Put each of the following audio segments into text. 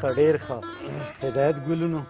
ښه ډېر ښه هدایت ګلونو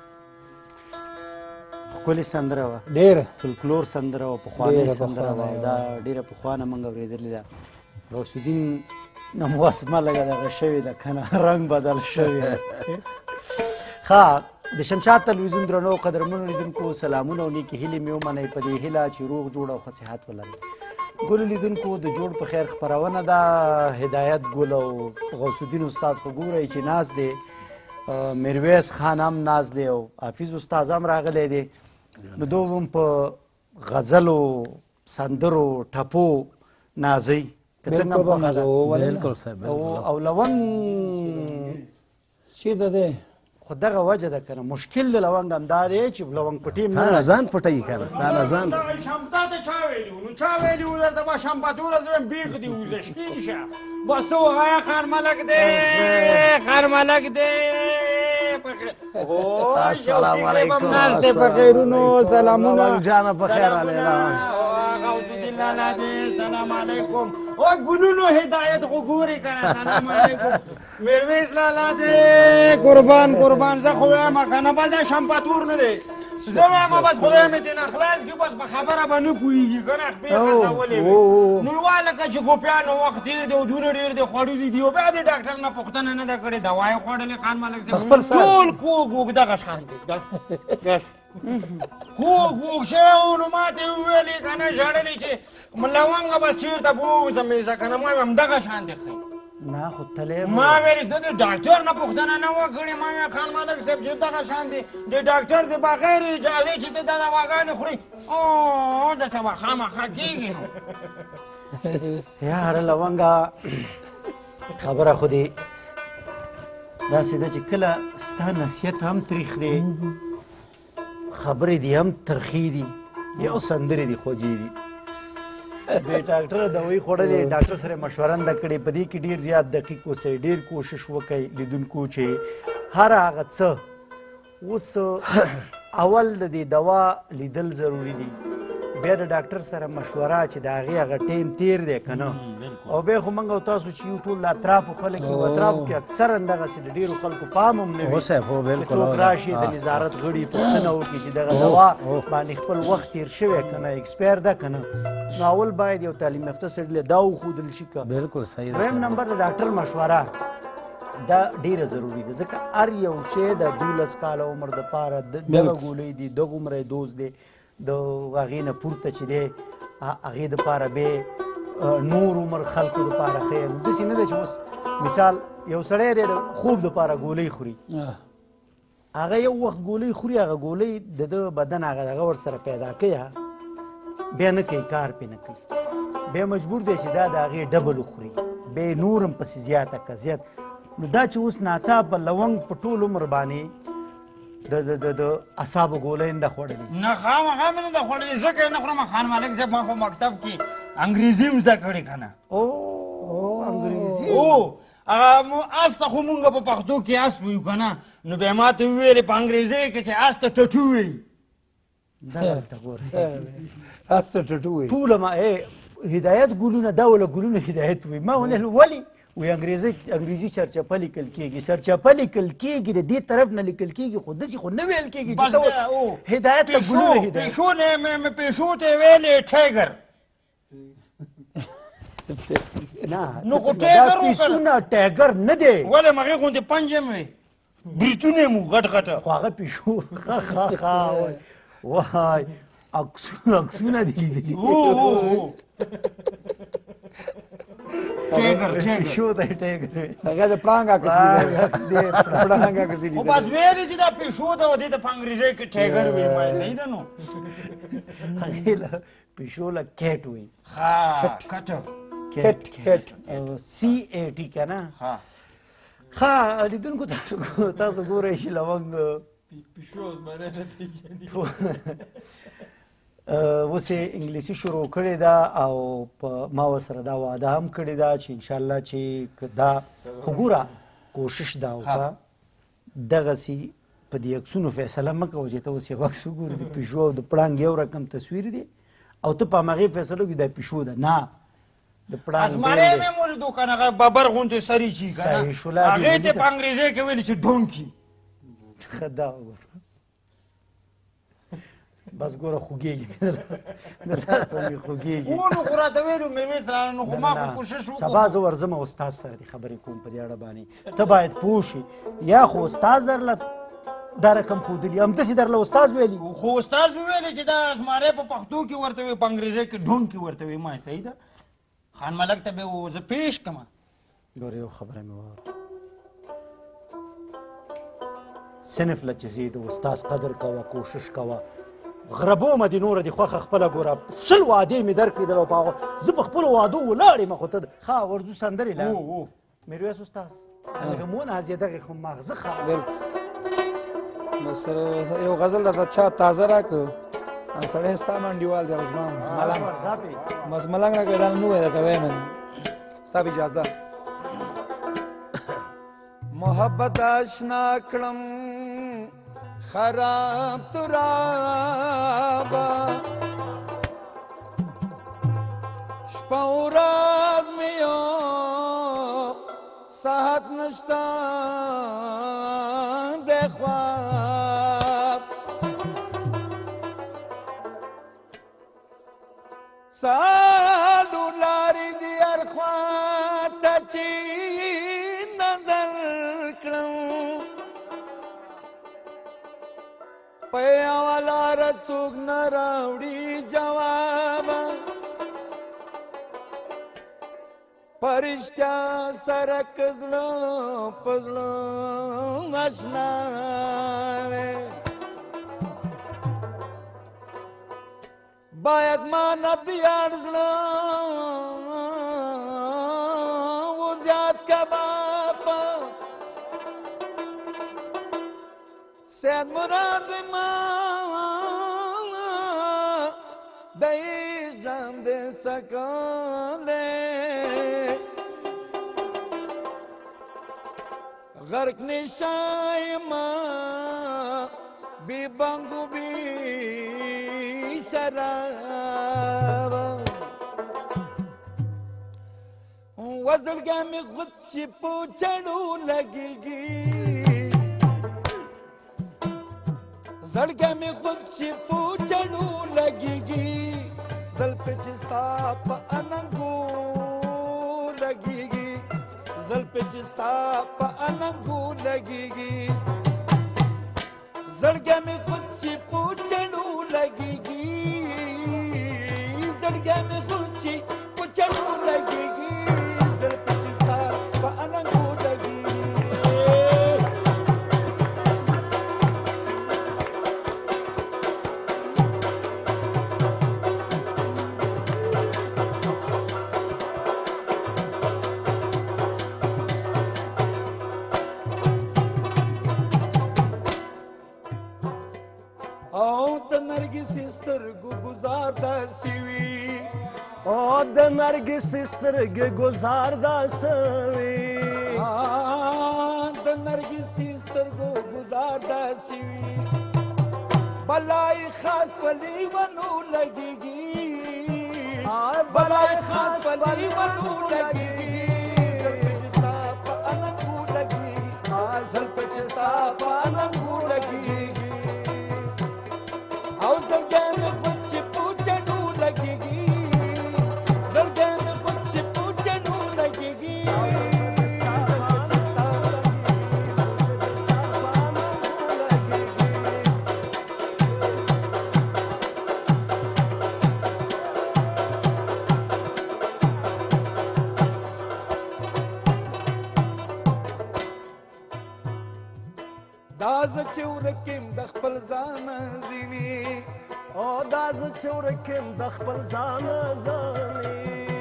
ښکلې سندره وه ډېره فلکلور سندره وه پخوانۍ سندره وه دا ډېره پخوانه موږ اورېدلې ده غوث الدین نمواسمه لږه دغه شوې ده که نه رنګ بدل شوی دی ښه د شمشاد تلویزیون درنو قدرمنو لیدونکو سلامونه او نیکې هیلې مې ومنئ په دې هیله چې روغ جوړ او ښه صحت ولرئ ګلو لیدونکو د جوړ په خیر خپرونه ده هدایت ګل او غوث الدین استاد خو ګورئ چې ناست دی میرویس خان هم ناست دی او حافظ استاد هم راغلی دی نو دوی هم په غزلو سندرو ټپو نازئ که څنګه هم خوښه ده او لونګ چېرته دی خو دغه وجه ده که نه مشکل د لونګ همدا دی چې لونګ پټي دا ځان پټوي که نه دا ځان شمتا ته چا ویلي وو نو چا ویلي وو درته به شمپتوره زه یم بیغ دي وزه شکین شه بس څه وغایه خان ملک دی خان ملک دی السلام علیکم ناست دی په خیرونو سلامونه جانه په خیر علینا غوث الدین لالا دی سلام علیکم او ګلونو هدایت خو ګورې که نه سلام علیکم میرویس لالا دی قربان زه خو وایم که نه بل دا شمپتور نه دی زه وایم بس خدای مې ترېنه خلاص کړي بس په خبره به نه پوهېږي که نه خپې خرڅولې وي نو وایه لکه چې ګوپیانو وخت تېر دی او دونه ډېر دی خوړلي دي او بیا د ډاکټر نه پوښتنه نه ده کړې دوا یې خوړلې خان ملک صاحب ټول کوږ دغه شان دی کوږ شوی و نو ما ته یې وویلې که نه ژړلې چې لونګه به چېرته بوځم یې که نه ما ویم دغه شان دی ښه نه خو تلی ما ویل د ډاکټر نه پوښتنه نه وه کړې ما ویل خان ملک صاحب چې دغه شان دی د ډاکټر د بغیر اجازې چې ته دا دواګانې خوري او داسې به خامخا کېږي نو یاره لونګه خبره خو دې داسې ده چې کله ستا نصیحت هم تریخ دی خبرې دي هم ترخې دي یو سندرې دي خوږې دي بې ډاکټره دوایي خوړلې ډاکټر سره مشوره نه ده کړې په دې کې ډېر زیات دقیق اوسئ ډېر کوشش وکئ لیدونکو چې هر هغه څه اوس اول د دې دوا لیدل ضروري دي بیا د ډاکټر سره مشوره چې د هغې هغه ټیم تیر دی که نه او بیا خو موږ او تاسو چې یو ټول د اطرافو خلک یو اطرافو کې اکثرا دغسې د ډېرو خلکو پام هم نه وي چې څوک راشي د نظارت غړي پوښتنه وکړي چې دغه دوا باندې خپل وخت تیر شوی که نه ایکسپایر ده که نه نو اول باید یو تعلیم یافته سړي له دا وښودل شي که بالکل صحیح دویم نمبر د ډاکټر مشوره دا ډیره ضروری ده ځکه هر یو شی د 12 کاله عمر دپاره دغه ګولۍ دي دغه عمره دوز دی د هغې نه پورته چې دی هغې دپاره بې نور عمر خلکو دپاره ښه نو داسې نه ده چې اوس مثال یو سړی دی د خوب دپاره ګولۍ خوري هغه یو وخت ګولۍ خوري هغه ګولۍ د ده بدن هغه ورسره پیدا کوي بیا نه کوي کار پې نه کوي بیا مجبور دی چې دا د هغې ډبل وخوري بیا یې نور هم پسې زیاته که زیات نو دا چې اوس ناڅاپه لونګ په ټول عمر باندې د اعصابو ګولۍ نه ده خوړلې نه خامخا مې نه ده خوړلې ځکه یې نه خورم خان ملک صاحب ما خو مکتب کې انګریزي هم زده کړې که نه انګریزي هغه اس ته خو مونږ په پښتو کې اس ویو که نه نو بیا ما ته وویلې په انګریزۍ کې چې اس ته ټټو وایي دغلته ګورئ اس ته ټټو وایي ټوله ما هدایت ګلونه دا وله ګلونه هدایت وایي ما ونه ولې وی انګریزي سرچپه لیکل کېږي سرچپه لیکل کېږي د دې طرف نه لیکل کېږي خو داسې خو نه ویل کېږي چې ته اوس هدایت ته ګلونه هدایت پیشو ته یې ویلې ټیګر نه نو خو ټیګر پیسونه ټیګر نه دی ولې مغې غوندې پنجې مې بریتونه یې مو غټ غټه خو هغه پیشو وای عکسونه دي لیدلي پیشو ته یې ټیګر هغه د پړانګ عکس دی پړانګ عکس دی خو بس ویلې چې دا پیشو ته و دې ته په انګریزۍ کې ټیګر وایي ما صحیح ده نو هغې له پیشو له کیټ وایي کټ سی ای ټي که نه ښه لیدونکو تاسو ګورئ چې لونګ اوس یې انګلیسي شروع کړې ده او ما ورسره دا وعده هم کړې ده چې انشاءالله چې دا خو ګوره کوشش دا وکړه دغسې په دې عکسونو فیصله مه کوه چې ته اوس یو عکس وګورې د پیشو او د پړانګ یو رقم تصویر دی او ته په همغې فیصله وکړې دا پیشو ده نه د پړانګ اسماره بیل دی. مې ولیدو که نه هغه ببر غوندې سري چي که صحیح نه شولا دې هغې ته ولیده. په انګریزۍ کې ویلي چې ډونکي ښه دا وګوره بس ګوره خوږېږي د لاسه مې خوږېږي. و نو خو راته ویلو میرویس راله نو خو ما خو کوشش سبا وکړو زه ورځم او استاد سره دې خبرې کوم په دې اړه باندې ته باید پوه شې یا خو استاد درله دا رقم ښودلي همداسې درله استاد ویلي خو استاد وویلې چې دا اسماری په پښتو کې ورته وي په انګریزۍ کې ډونکي ورته وي ما صحیح ده خان ملک ته به زه پیش کړم ګوره یو خبره مې واوره صنف له چې ځې د استاد قدر کوه کوشش کوه غربو مه دې نوره دې خوښه خپله ګوره 20 وعدې مې درکړې دله په هغو زه په خپلو وعدو ولاړ یم خو ته ښه ورځو سندرې لا میرویس استاد هغه منازې دغې خو ماغزه خراب بس یو غزل راته چا تازه راکړ سړی ستا منډیوال دی اوس ما ملنګ بس ملنګ راکړی دا نه ووایه درته وایم ستا به اجازه محبت آشنا کړم خراب ترابا شپه ورځ مې یو ساعت نشته د خواب سالو لارې دي هر خوا ته چې نظر کړم په یوه لاره څوک نه راوړي جواب په رښتیا سره که زړه په زړه اشنا وې باید ما نه د یار زړه و زیات کباب سید مراد ما د ژوند د سکاله غرق نشای ما بی بانگو بی شراب وزړګا مې خود چې په چړو لګيږي زړګا مې خود چې په چړو لګيږي زلف چې ستا په اننګو لګيږي زلف چې ستا په اننګو لګيږي زړګا مې خود چې په چړو لګيږي زړګا مې خود چې په چړو لګيږي زلف چې ستا په اننګو لګيږي د نرګس سترګې ګزار داسوي د نرګس سترګو ګزار داسوي بلای خاص پلی ونو لګيږي بلای خاص پلی ونو لګيږي زلفچستا په اننګو لګيږي زلفچستا په اننګو لګيږي او زړګې مې پچ پوچړو لګيږي داز چورکم د خپل ځان زینی او داز چورکم د خپل ځان زینی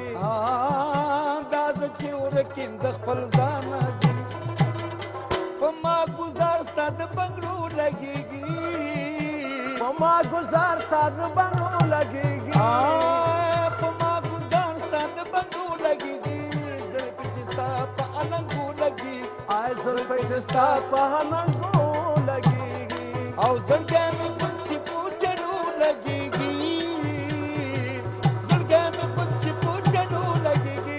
داز چورکم د خپل ځان زینی په ما گزار ستاد بنگلو لګيږي په ما گزار ستاد بنگلو لګيږي په ما گزار ستاد بنگلو لګيږي زلف چې ستا په اننګو لګي زلف چې ستا په اننګو او زړګې مې خود چې پوچړو لګيږي زړګې مې خود چې پوچړو لګيږي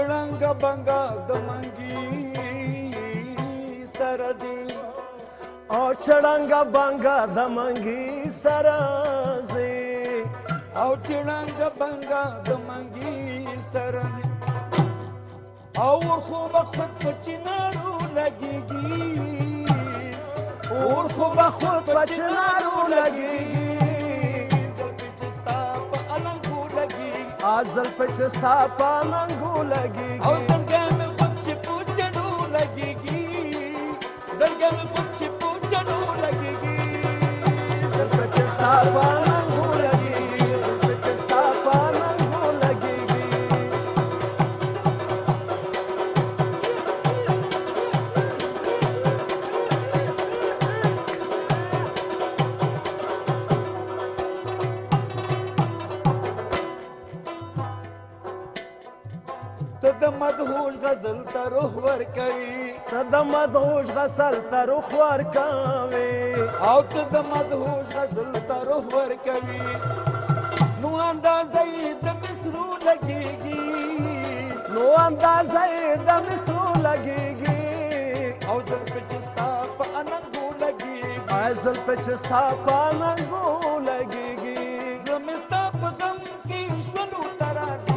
چړنګ بنګا د منګي سرزي او چړنګ بنګا د منګي سرزي او چړنګ بنګا د منګي سرزي او خو بخت پچنارو لګيږي اور خو بخت پچنارو لګيږي زلپچستا په اننګو لګيږي ازل پچستا په اننګو لګيږي او زړګې مې پچ پوچړو لګيږي زړګې مې پچ پوچړو لګيږي زلپچستا په اننګو لګيږي زلپچستا په اننګو لګيږي ته د مدهوش غزل ته روح ورکوي ته د مدهوش غزل ته روح ورکوي او ته د مدهوش غزل ته روح ورکوي نو اندازه یې د مصرو لګېږي نو اندازه یې د مصرو لګېږي او زلفې چې ستا په اننګو لګېږي زلفې چې ستا په اننګو لګېږي زړه مې ستا په غم کې شولو ته راځي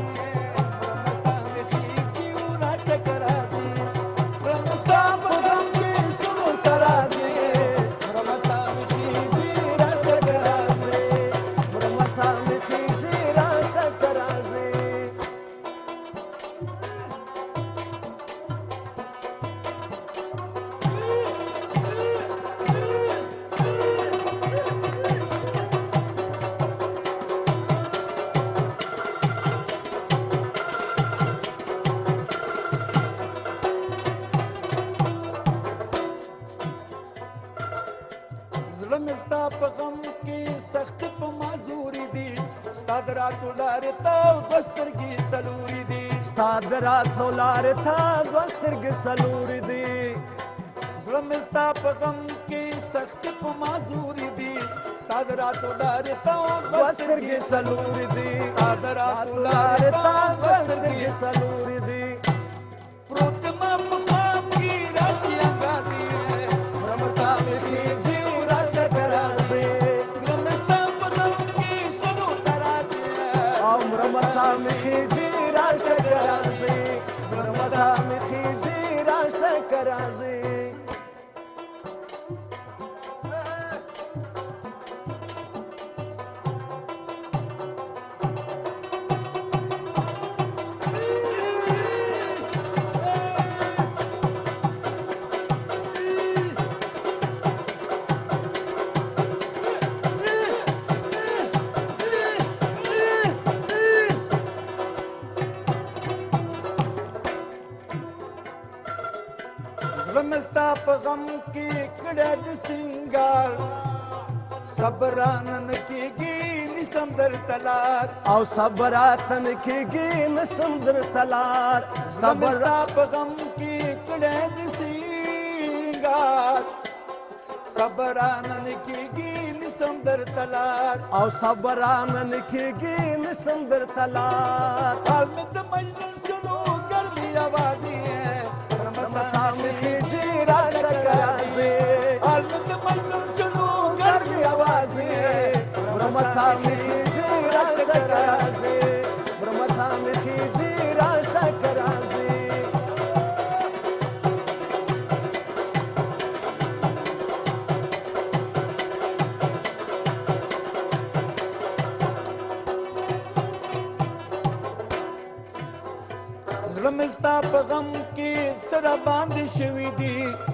زړه مې ستا په غم کې سخت په معذوري دي ستا د راتلو لارې ته دوه سترګې څلورې دي ستا د راتلو لارې ته دوه سترګې څلورې دي زړه مې ستا په غم کې سخت په معذوري دي ستا د راتلو لارې ته دوه سترګې څلورې دي ستا د راتلو لارې ته دوه سترګې څلورې دي پروت ما په خواب کې راشي انګازې رمسا مې خېجي راشه که راځې زړه مې ستا په غم کې سلو ته راځي او رمسا مې خېجي راشه که راځې رمسا مې خېجي راشه که راځې زړه مې ستا په غم کې کړه د سنگار صبرانن کېږي نسم درته لار او صبراتن کېږي نسم درته لار زړه مې ستا په غم کې کړه د سنگار صبرانن کېږي نسم درته لار او صبرانن کېږي نسم درته لار حال مې د مجنون چلو ګرمي اوازې رمسا مې خېجي راشه که راځې حال مې د مجنون چلو ګرمي اوازې رمسا مې خېجي راشه که راځې رمسا مې خېجي راشه که راځې زړه مې ستا په غم کې سره باندې شوي دي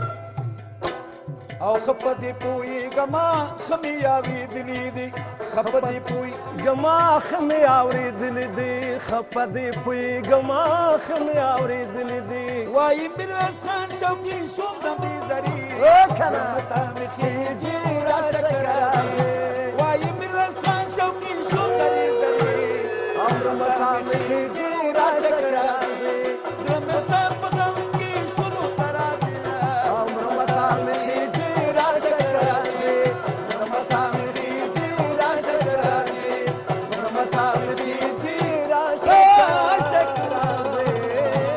او خپه دې پوهېږمه ښه مې اورېدلي دي خپه دې ګما ښه مې اورېدلي دي خپه دې پوهېږمه ښه مې اورېدلي دي وایي میرویس خان شوقي شوم زمې زري کنه رمسا مې خېجي راشه که راځې وایي میرویس خان شوقي شوم زري زري او رمسا مې خېجي راشه که راځې زړه مې ستا په غم کې شولو ته راځي او رمسا مې خېجي راشه که راځې رمسا مې خېجي راشه که راځې رمسا مې خېجي راشه که راځې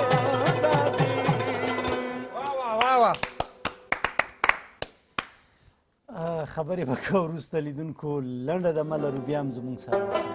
خبرې به کوو وروسته لیدونکو لنډه دمه لرو بیا هم زموږ سره اوسئ.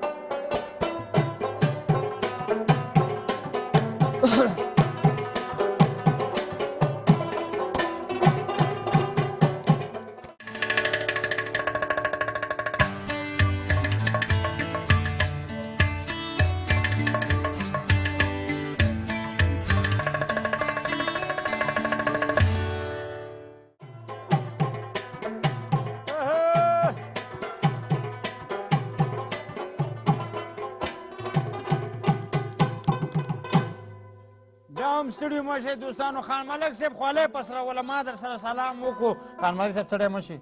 ستړي مه شئ دوستانو. خان ملک صاحب خولۍ پسروله، ما در سره سلام وکړو. خان ملک صاحب ستړی مه شئ.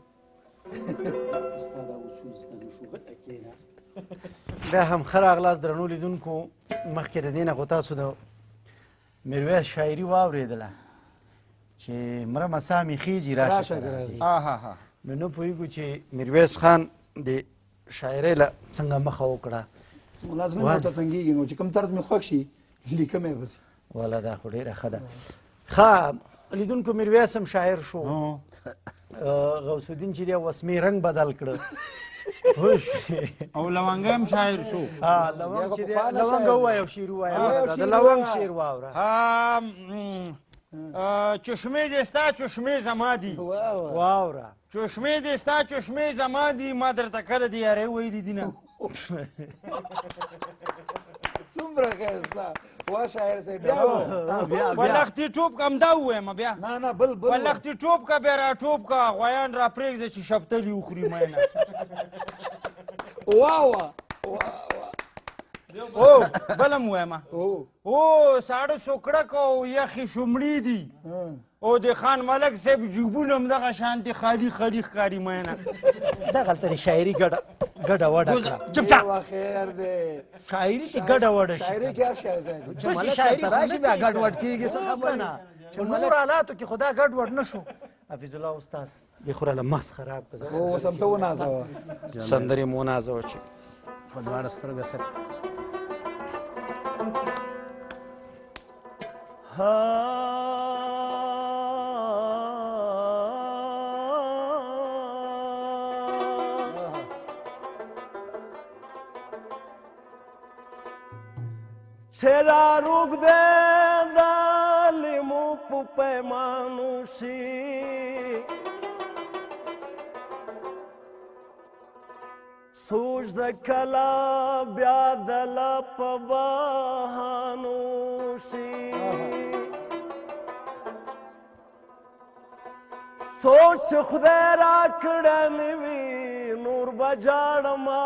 بیا هم ښه راغلاست درنو لیدونکو. مخکې د دې نه خو تاسو د میرویس شاعري واورېدله چې مره مسا مې خیجي راشه که راځي. نو نه پوهېږو چې میرویس خان د شاعرۍ له څنګه مخه وکړه. لازم ورته تنګېږي نو چې کوم طرز مې خوښ شي لیکم یې بس. والا دا خو ډېره ښه ده. ښه لیدونکو میرویس هم شاعر شو. غوث الدین چې دی وسمې رنګ بدل کړه او لونګ هم شاعر شو. لونګ چې دی لونګ ووایه او شعر ووایه. د لونګ شعر واوره. چشمې دې ستا چشمې زما دي واوره. چشمې دې ستا چشمې زما دي، ما درته کله د یارۍ ویلي دي نه. څومره ښایسته وا شاعر صاحب. بیا په لختي ټوپ که همدا ووایم بیا. نه بل په لختي ټوپ که بیا را ټوپ که غویان را پرېږده چې شفتلي وخوري مینه. واه او بل هم ووایم او ساړه سوکړک او یخې شومړې دي او د خان ملک صاحب جیبونه هم دغه شانتې خالي خالي ښکاري مینه. دغلته د شاعري ګډه وډه کړه. چپچاپ خیر دی. شاعري کې ګډه وډه شي. شاعري کې هر شی ځای دی. چې ملک صاحب ته راشي بیا ګډ وډ کېږي څه خبره نه. په نور حالاتو کې خو دا ګډ وډ نه شو. حفیظ الله استاد دې خو راله مغز خراب کړه. اوس هم ته ونازوه سندرې مو ونازوه چې په دواړه سترګه سره چلا روک دے دالمو پو پیمانو شی سوچ د کلا بیا دلا په بهانو شي سوچ خدای را کړه وي نور بجاړما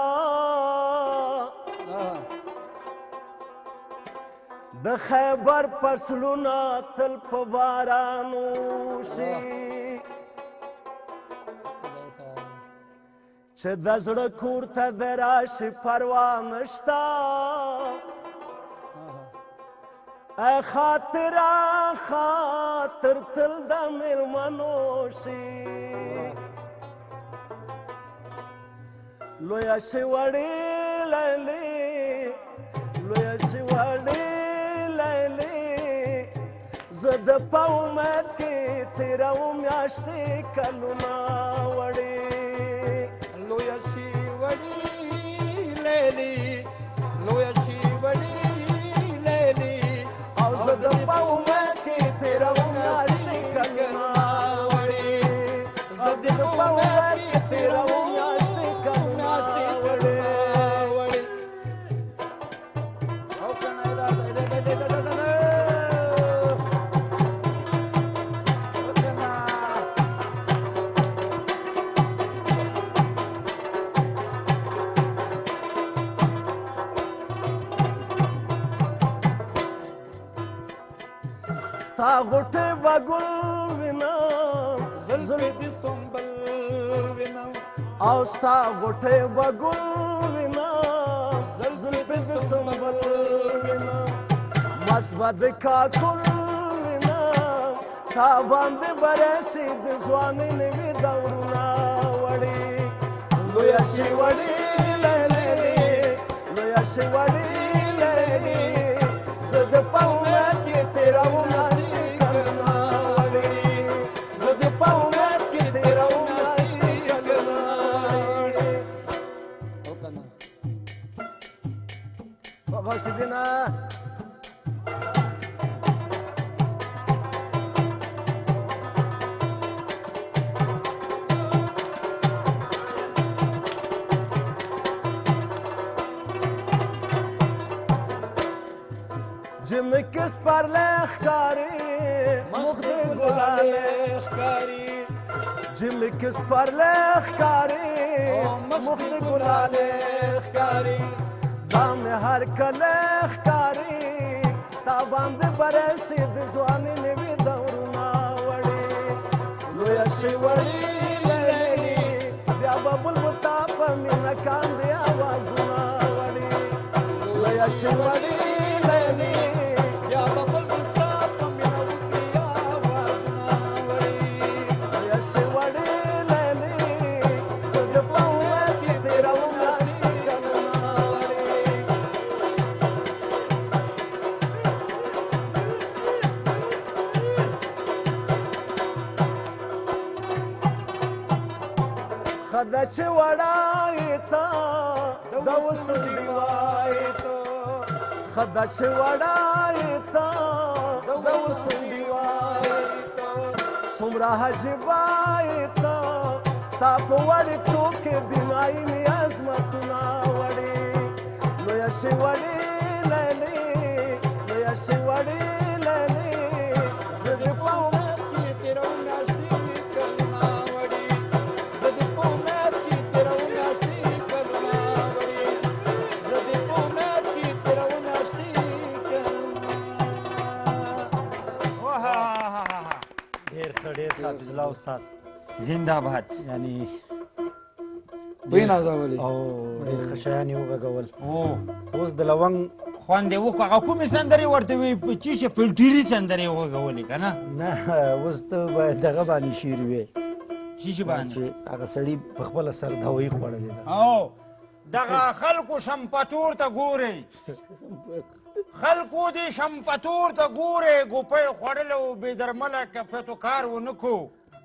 د خیبر فصلونه تل په بارانو شي چې د زړه کور ته د راشي پروا نشته ای خاطره خاطر تل د مېلمنو شي لویه شي وړې لیلې لویه شي وړې زه د په امید کې تېروم میاشتې کلونه وړې لویه شي وړې لیلې لویه شي وړې لیلې او زه د په امید کې تېروم میاشتې کلونه وړې زه د په امید کې تېروم میاشتې کلونه وړې او کنه ستا غوټې به ګل وینم زلفې دې سنبل وینم او ستا غوټې به ګل وینم زلفې دې سنبل وینم مست به د کاکل وینم تا باندې به راشي د ځوانۍ نوي دورونه وړي لویه شي وړې لیلې لویه شي وړې لیلې زه د په امید کې تېروم میاشتې کلونه وړي زه د په امید کې تېروم میاشتې کلونه کې سپرلی ښکاري مخ د ګلالۍ ښکاري جملې کې سپرلی ښکاري مخ د ګلالۍ ښکاري دا مې هر کله ښکاري تا باندې برسي د ځوانۍ نوي دورونه وړي لویه شي وړي لیلې بیا به بلبل تا په مینه کاندې اوازونه وړي لویه شي وړي لیلې بیا به بلبل ستا په مینه وکړي اوازونه وړي لویه شي وړي لیلې زه دې په امید کې تېروم میاشتې کلونه وړي خدا چې وړای تا د وسړي وای ته خدا چې وړای تا د وسړي وای ته څومره حجي وای ته تا په وړي ټوکې بینایي مې عظمتونه وړي لویه شي وړي لیلې لویه شي وړي لیلې زه دې په امید کې تېروم میاشتې کلونه وړي زه دې په امید کې تېروم میاشتې کلونه وړي زه دې په امید کې تېروم میاشتې کلونه ډېر ښه ډېر ښه حفظ الله استاد زنده باد یعنی وی نازولې او ډېر ښه شیان یې وغږول او اوس د لونګ خوند یې وکړو هغه کومې سندرې ورته وي چې چې فلټري سندرې وغږولې که نه نه اوس ته باید دغه باندې شعر وې چې باندې چې هغه سړي په خپله سر دوایي خوړلې ده او دغه خلکو شمپتور ته ګورئ خلکو دې شمپتور ته ګورئ ګوپۍ خوړله او بې درمله کفیتو کار ونه کو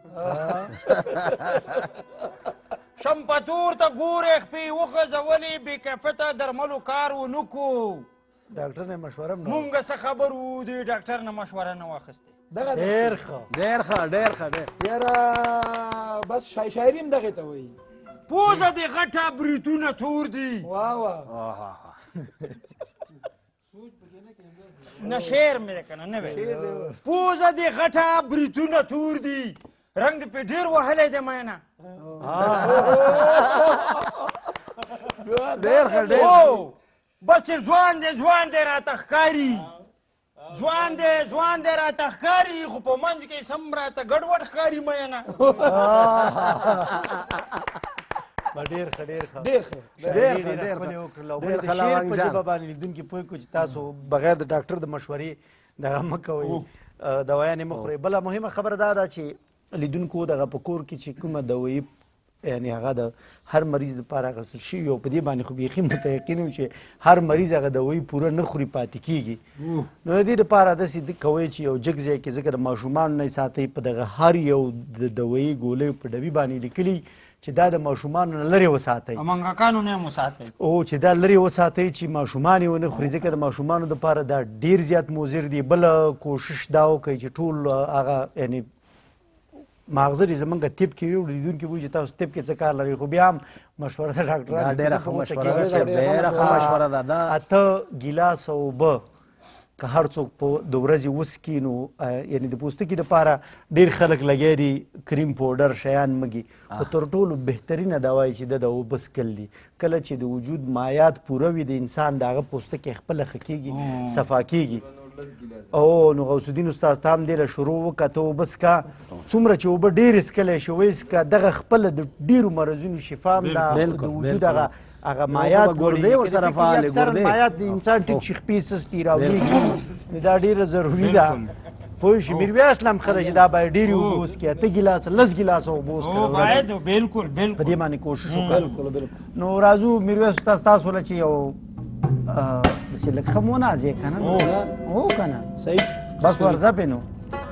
شمپتور ته ګورئ خپې وغځولې بې کیفیته درملو کار ونه کو ډاکټر نه مشوره هم نه مونږ څه خبر وو د ډاکټر نه مشوره نه واخیستې دغه ډېر ښه ډېر ښه ډېر ښه ډېر یاره بس شاعري هم دغې ته وایي پوزه دې غټه بریتونه تور دي واه واه نه شعر مې دی که نه نه وی پوزه دې غټه بریتونه تور دي رنګ دې پې ډېر وهلی دی مینه ډېر ښه ډېر او بس چې ځوان دی راته ښکاري ځوان دی راته ښکاري خو په منځ کې سم راته ګډوډ ښکاري مینه ډېر ښه ډېر ښه ډېر ښه ډېر ښه ډېر خپلې ښه وکړل او ډېر بل د ښه شعر لونګ په جان. ژبه باندې لیدونکي پوه کړو چې تاسو بغیر د ډاکټر د مشورې دغه مه کوئ دوايانې مه خورئ بله مهمه خبره دا ده چې لیدونکو دغه په کور کې چې کومه دوایي یعنی هغه د هر مریض لپاره اخیستل شوي او په دې باندې خو بیخي متیقن یو چې هر مریض هغه دوایي پوره نه خوري پاتې کېږي نو د دې لپاره داسې کوئ چې یو جګ ځای کې ځکه د ماشومانو نه یې ساتئ په دغه هر یو د دوایي ګولیو په ډبي باندې لیکلي چې دا د ماشومانو نه لرې وساتئ منګکانو نه یې مو ساتئ او چې دا لرې وساتئ چې ماشومان یې ونه خوري ځکه د ماشومانو دپاره دا ډېر زیات مضر دي بله کوشش دا وکئ چې ټول هغه یعنې ماغزه دې زمونږ طب کې وي لیدونکي وایي چې تاسو طب کې څه کار لرئ خو بیا هم مشوره د ډاکټرانو دا ډېره ښه مشوره ده صاحب ډېره ښه مشوره ده دا 8 ګیلاس اوبه که هر څوک په د ورځې وڅکي نو یعنې د پوستکي دپاره ډېر خلک لګیا دي کریم پوډر شیان مږي خو تر ټولو بهترینه دوا یې چې د اوبه څکل دي کله چې د وجود مایات پوره وي د انسان د هغه پوستکی خپله ښه کېږي صفا کېږي او نو غوث الدین استاد ته هم دې له شروع وکړه ته اوبه څکه څومره چې اوبه ډېرې څکلی شي ویې څکه دغه خپله د ډېرو مرضونو شفا هم د وجود هغه مایات ګردې ورسره فعالې ګردې مایات د انسان ټیټ شي خپې سستي راولېږي دا ډېره ضروري ده پوه شي میرویس هم ښه ده چې دا باید ډېرې اوبه وڅکي 8 ګیلاسه 10 ګیلاسه اوبه وڅکي باید بالکل په بالکل دې باندې کوشش وکړو نو راځو میرویس استاد تاسو له چې یو داسې لږ ښه مناز یې که نه هو که نه صحیح بس ورځه پې نو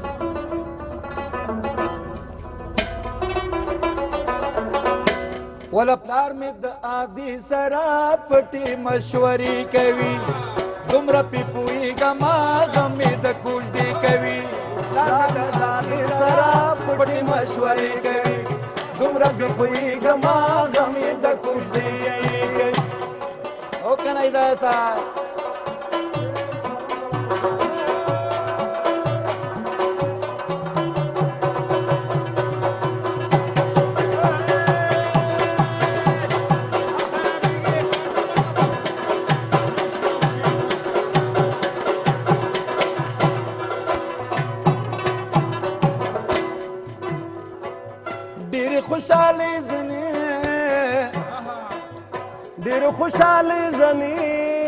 ولا پلار مې د عادي سره پټې مشورې کوي دومره پې پوهېږم هغه مې د کوژدې کوي پلار مې د عادي سره پټې مشورې کوي دومره پې پوهېږم هغه مې د کوژدې کوي او که نه هدایته خوشحالي زنې ډېر خوشحالي زنې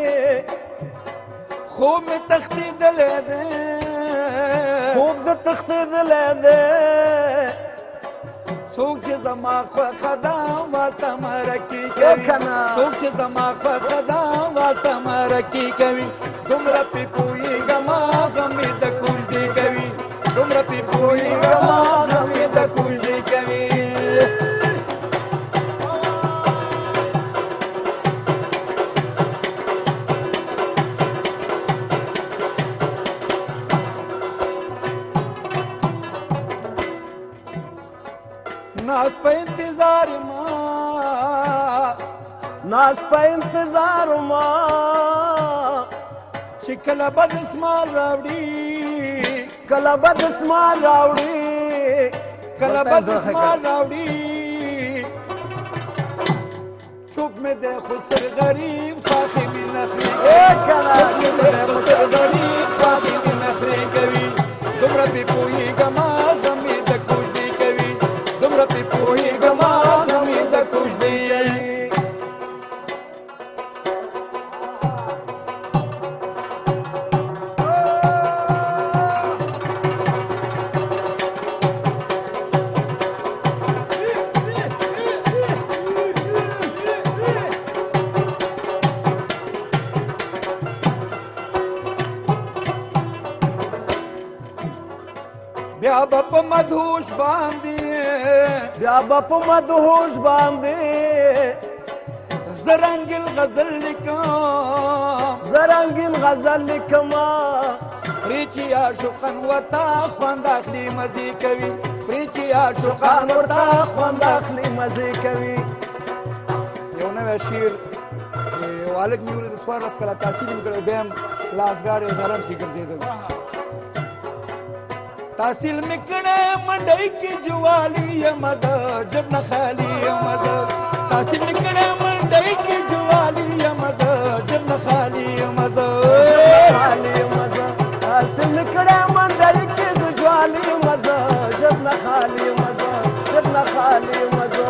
خوب مې تښتېدلی دی خوب د تښتېدلی دی څوک چې زما خوښه ده ورته مرکې کوي څوک چې زما خوښه ده ورته مرکې کوي دومره پې پوهېږم غم مې د کوژدې کوي دومره پې پوهېږم غم مې د کوژدې کوي ناس په انتظار ما ناس په انتظار ما چې کله به دسمال راوړي کله به دسمال راوړي کله به دسمال راوړي چوپ مې دی خو سر غریب خواښې مې نخرې چوپ مې دی خو سر غریب خواښې مې نخرې کوي دومره پې پوهېږم غم مې د کوژدې کوي دومره پې پوهېږم غم مې د کوژدې بیا به په مدهوش باندې بیا به په مدهوش باندې زه رنګین غزل لیکم زه رنګین غزل لیکمه پرې چې عاشقان ورته خوند اخلي مزې کوي پرې چې عاشقان ورته خوند اخلي مزې کوي یو نوی شعر چې یو هلک مې اورېد 14 کاله تحصیل مې کړی بیا هم لاسګاډی او زالنج کې ګرځېدم تحصیل مې کړی منډۍ کې جوالي یم زه جب نه خالي یم زه تحصیل مې کړی منډۍ کې جوالي یم زه جب نه خالي یم زه تحصیل مې کړی منډۍ کې زه جوالي یم زه جب نه خالي یم زه جب نه خالي یم زه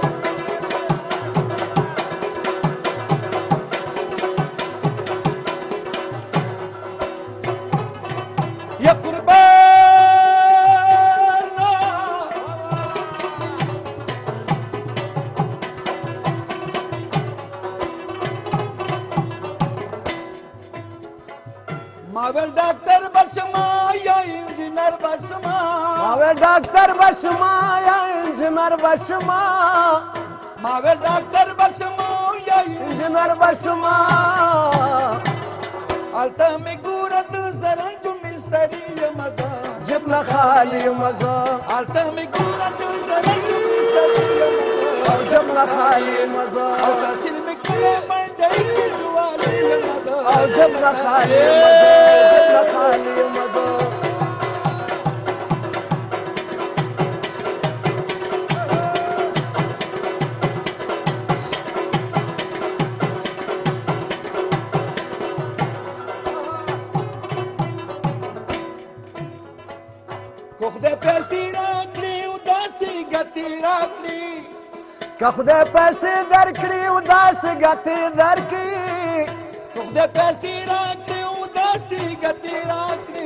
یا قربان ماویل ډاکټر بشما یا انجینر بشما ماویل ډاکټر بشما یا انجینر بشما ماویل ډاکټر بشما یا انجینر بشما الته مې ګوره د زرنجو مستري یم زه جب نه خالي یم زه الته مې ګوره د زرنجو مستري یم زه جب نه خالي یم زه او تحصیل مې کړی منډۍ کې جوالي یم زه او جب نه خالي یم زه جب نه خالي یم زه که خدای پیسې راکړي او داسې ګټې راکړي که خدای پیسې درکړي او داسې ګټې درکړي که خدای پیسې راکړي او داسې ګټې راکړي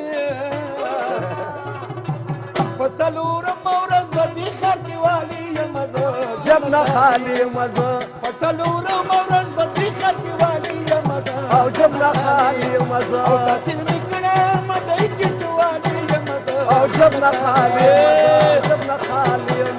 په څلورمه ورځ به دې ښار کې والي یم زه جب نه خالي یم زه په څلورمه ورځ به دې ښار کې والي یم زه او جب نه خالي یم زه او تحصیل مې کړی منډۍ کې چې والي یم زه او جب نه خالي یم زه جب نه خالي یم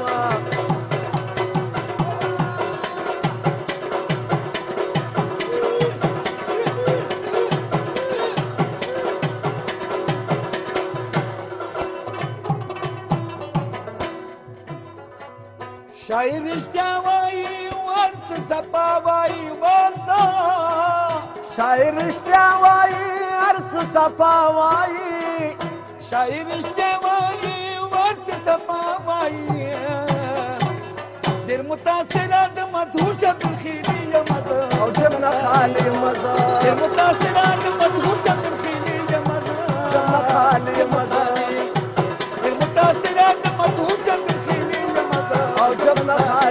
شاعر رښتیا وایي ورته صفا وایي ورته شاعر رښتیا وایي هر څه صفا وایي شاعر رښتیا وایي ورته صفا وایي ډېر متاثره د مدهوش عبدالخیلي یم زه او جب نه خالي یم زه ډېر متاثره د مدهوش عبدالخیلي یم زه جب نه خالي یم زه ډېر متاثره د مدهوش عبدالخیلي یم زه او جب نه خالي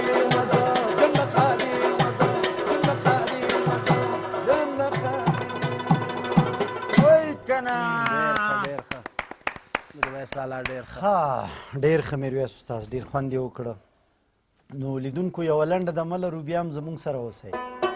ښایسته لالا ډېر ښه ها ډېر ښه میرویس استاد ډېر خوند یې وکړه نو لیدونکو یوه لنډه دمه لرو بیا هم زموږ سره اوسئ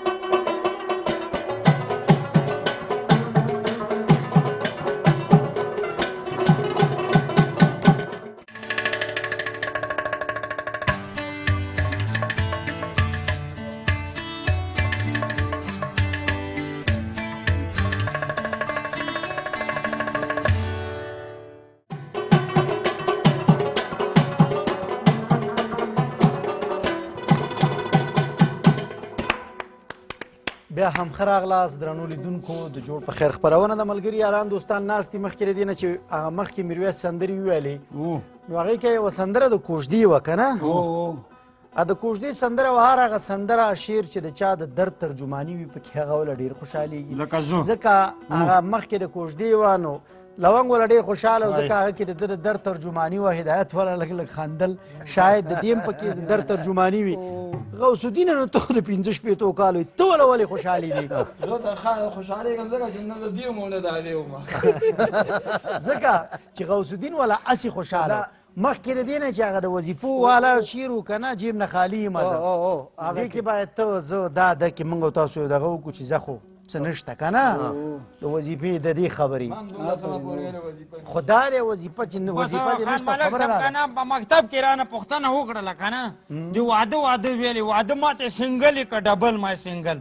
بیا هم ښه راغلاست درنو لیدونکو د جوړ په خیر خپرونه د ملګري یاران دوستان ناست دي مخکې له دې نه چې هغه مخکې میرویس سندرې وویلې نو هغې کې یوه سندره د کوژدې وه که نه د کوژدې سندره وه هر هغه سندره شعر چې د چا د درد ترجماني وي پکې هغه وله ډېر خوشحالېږي ځکه هغه مخکې د کوژدې وه نو لونګ وله ډېر خوشحاله و ځکه هغه کې د ده د درد ترجماني وه هدایت وله لږ لږ خندل شاید د دې هم پکې د درد ترجماني وي غوث الدین نو ته خو د 15 شپېتو کالو یې ته وله ولې خوشحالې دي زه د خوشحالېږم ځکه چې نه د دې وم او نه د هغې وم ځکه چې غوث الدین وله هسې خوشحاله مخکې له دې نه چې هغه د وظیفو والا شعر و که نه جیب نه خالي یم زه دې کې باید ته زه دا ده کې موږ او تاسو یو دغه وکړو چې زه خو څه نشته که نه د وظیفې د دې خبرې خو دا دی وظیفه چې وظیفه دې نشته خبره ده په مکتب کې رانه پوښتنه وکړله که نه د واده ویلې واده ماته سنګل یې که ډبل ما سنګل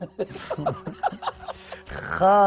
ښه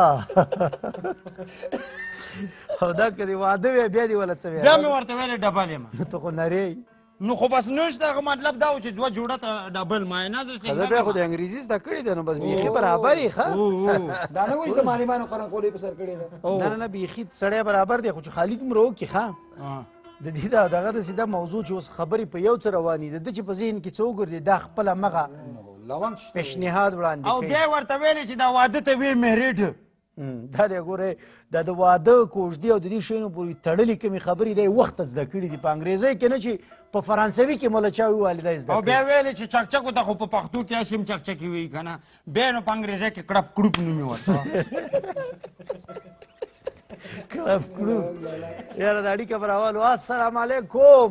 او دا که دې واده وی بیا دې وله څه وی بیا مې ورته ویلې ډبل یم ته خو نری نو خو بس نشته هغه مطلب دا و چې دوه جوړه ته ډبل ما نه زه زه بیا خو د انګریزي زده کړې ده نو بس بیخي برابر یې ښه دا نه وایي د معلمانو قرآن قولۍ په سر کړې ده نه نه نه بیخي سړی برابر دی خو چې خالي دومره وکړي ښه د دې دغه داسې دا موضوع چې اوس خبرې په یو څه روانې د ده چې په ذهن کې څه وګرځي دا خپله مغه پیشنهاد وړاندې او بیا ورته ویلې چې دا واده ته وی میریډ دا دی ګورئ دا د واده کوژدې او د دې شیانو پورې تړلې کومې خبرې دی وخته زده کړي دي په انګریزۍ کې نه چې په فرانسوي کې مولا چا وویلې دا زده او بیا ویلې چې چکچکو ته خو په پښتو کې هسې هم چکچکې وایي که نه بیا نو په انګریزۍ کې کړپ کړوپ نوم یې ورته کړپ کړوپ یاره د اړیکه به راولو السلام علیکم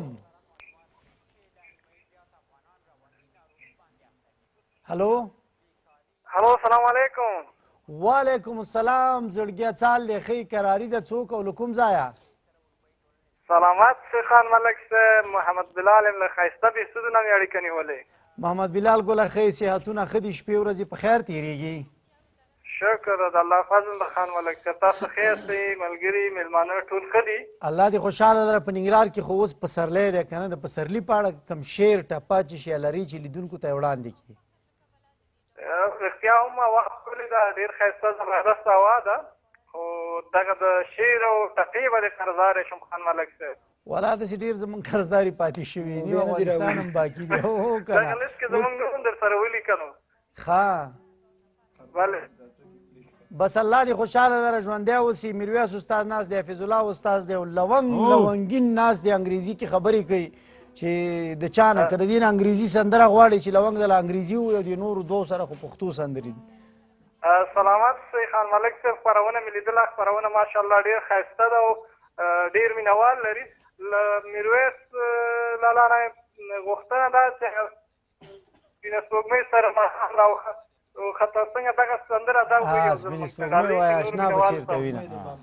هلو السلام علیکم وعلیکم السلام زړګیا څال دی ښې کراري ده څوک او له کوم ځایه سلامت شیخان ملک صاحب محمد بلال یم له ښایسته بهسودو نه مې اړیکه نیولې محمد بلال ګله ښې صحتونه ښه دي شپې ورځې په خیر تېرېږي شکر د الله فضل د خان ملک صاحب تاسو ښه یاستئ ملګري میلمانه ټول ښه دي الله دې خوشحاله لره په ننګرهار کې خو اوس پسرلی دی که نه د پسرلي په اړه کم شعر ټپه چې شی لري چې لیدونکو ته یې وړاندې کړي رښتیا هم هوا ښکلې ده ډېر ښایسته زبردست هوا ده خو دغه د شعر او ټپې به دې قرضدار شم خان ملک صاحب والا داسې ډېر زموږ قرضداري پاتې شوي نیو افغانستان هم باقي دی هو که دغه لیست کې زموږ نوم در سره ولیکه نو ښه بله بس الله دې خوشحاله لره ژوندی اوسي میرویس استاد ناست دی حفیظ الله استاد دی او لونګین ناست دی انګریزي کې خبرې کوي چې د چا نه که د دې نه انګریزي سندره غواړي چې لونګ دله انګریزي ووایي او د نورو دوو سره خو پښتو سندرې دي سلامت خان ملک صاحب خپرونه مې لیدله خپرونه ماشاءالله ډېر ښایسته ده او ډېر مینوال لري له میرویس لالا نه غوښتنه ده چې سپینه سپوږمۍ سره ماښام راوخته څنګه دغه سندره دا ووایي سپینې سپوږمۍ وایي اشنا به چېرته وینه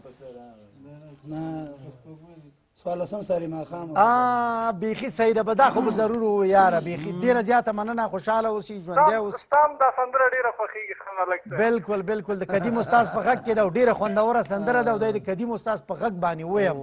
څوارلسم ساري ماښام بیخي صحیح ده به دا خو به ضرور ووایي یاره بیخي ډېره زیاته مننه خوشحاله اوسي ژوندی اوسي ستا هم دا سندره ډېره خوښېږي ښه ملک صاحب بلکل بلکل د قدیم استاز په غږ کې ده او ډېره خوندوره سندره ده او دی د قدیم استاز په غږ باندې ویم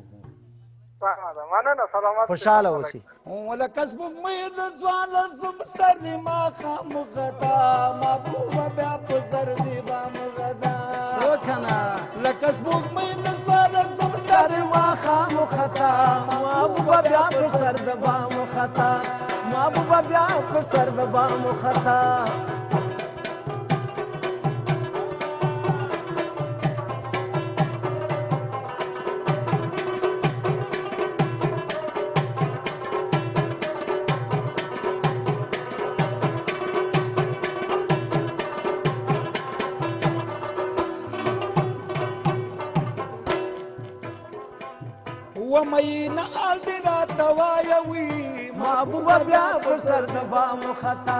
مننه سلامت خوشحاله اوسي ولکه سپوږمۍ د څوارلسم سرې ماښام غدا محبوبه بیا په سر دې بامغدا لکه سپوږمۍ د څوارلسم سرې ماښام خطا محبوبه بیا په سر د بام خطا محبوبه بیا په سر د بام خطا ومینه آل دې راته وایوي محبوبه بیا په سر د بام خطا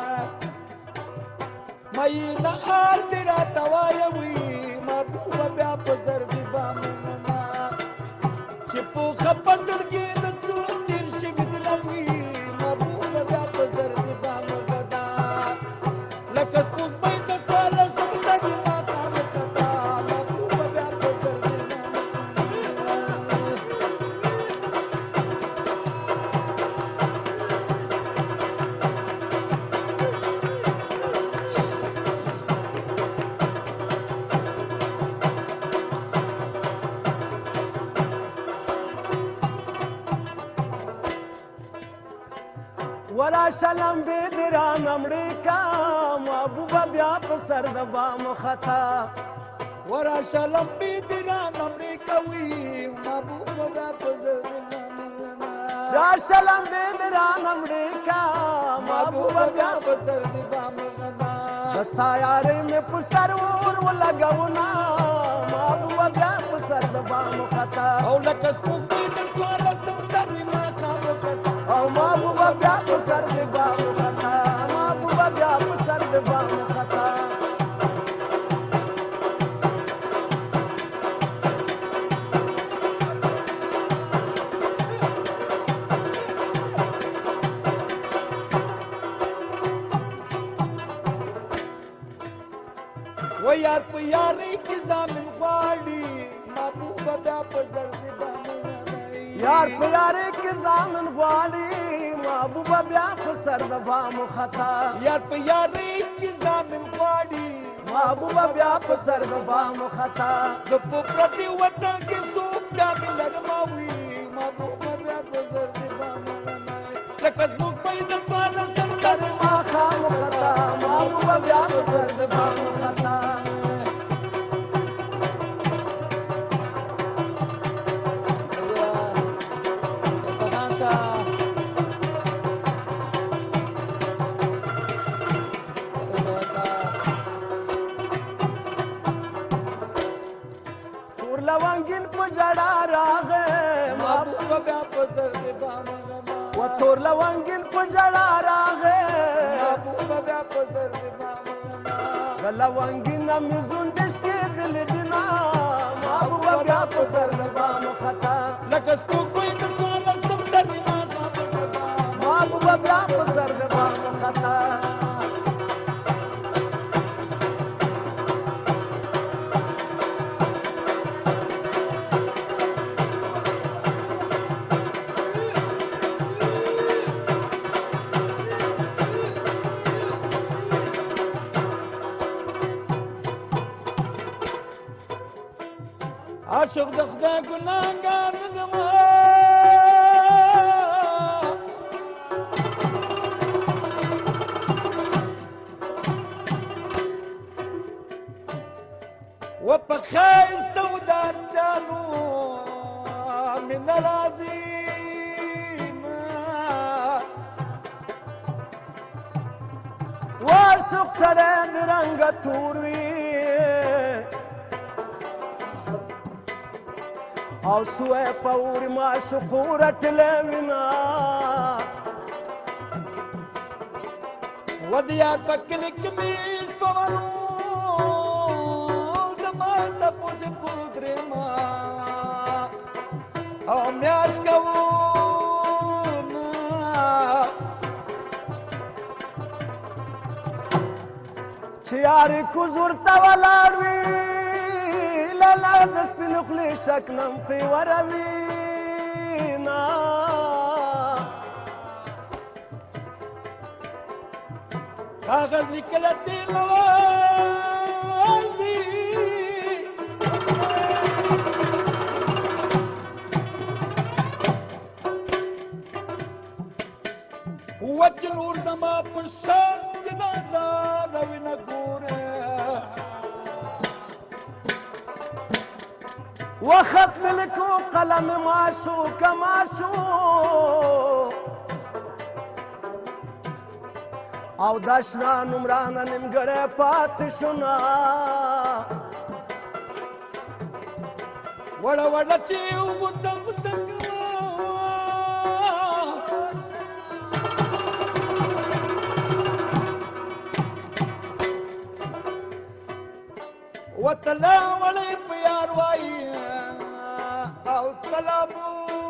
مینه آل دې راته وایوي محبوبه بیا په سر د بام چې پوخه په زړګي د څوک تېر شوي دله وي محبوبه بیا په سر د بام غدا لکه سپوږمۍ د څوارلسم سرې ماښام خطا محبوبه بیا په سر د بام ورا شلم دې دران امریکا محبوبه بیا په سر د بام خطا ورا شلم بې دران امریکا وي محبوبه بیا په سر د بام را شلم دې دران امریکا محبوبه بیا په سر د بام غنا دستا یارې مې په سر ور ولګونا محبوبه بیا په سر د بام خطا او لکه سپوږمۍ د څوارلسم سرې ماښام خطا او محبوبه بیا په سر د بام خطا محبوبه بیا په سر د بام خطا و یار په یارۍ کې ضامن غواړي محبوبه بیا په سر د بام یار په یارۍ کې ضامن غواړي محبوبه بیا په سر د بام خطا یار په یارۍ کې ضامن غواړي محبوبه بیا په سر د بام خطا زه په پردي وطن کې څوک ضامن لرمه وي محبوبه بیا په سر د بام لکه سپوږمۍ د څوارلسم سر ماښام خطا محبوبه بیا په سر د بام خطا تور لونګین په جړا راغې محبوبه بیا په سر د بام غنا و تور لونګین په جړا راغې محبوبه بیا په سر د بام غنا لونګین مې زوندش کې دل دینا محبوبه بیا په سر د بام خطا لکه سپوږمۍ د څوارلسم سرې ماښام خطا محبوبه بیا په سر د بام خطا عاشق د خدای ګناهګار نه یم و په ښایسته و دارچانو مینه راځي واشق سړی د رنګه تور وي او سوی پورې معشوقو رټلی وینا و د یار په کلي کې مې شپولو زما تپوسې پودرېما او میاشت کوو چې یارې کوزور ته ولاړ وي لالا د سپینو خولې شکلم پې وروينا کاغذ لیکله تېلول دي وچ نور زما په شان جنازه روینه ګوره وخط ملکو قلم معشوق معشوق او داشنا نمرانه نیمګړی پاتې شونا وړه وړه چې وغوته غوته تلا وړې په یار وایي او سلامو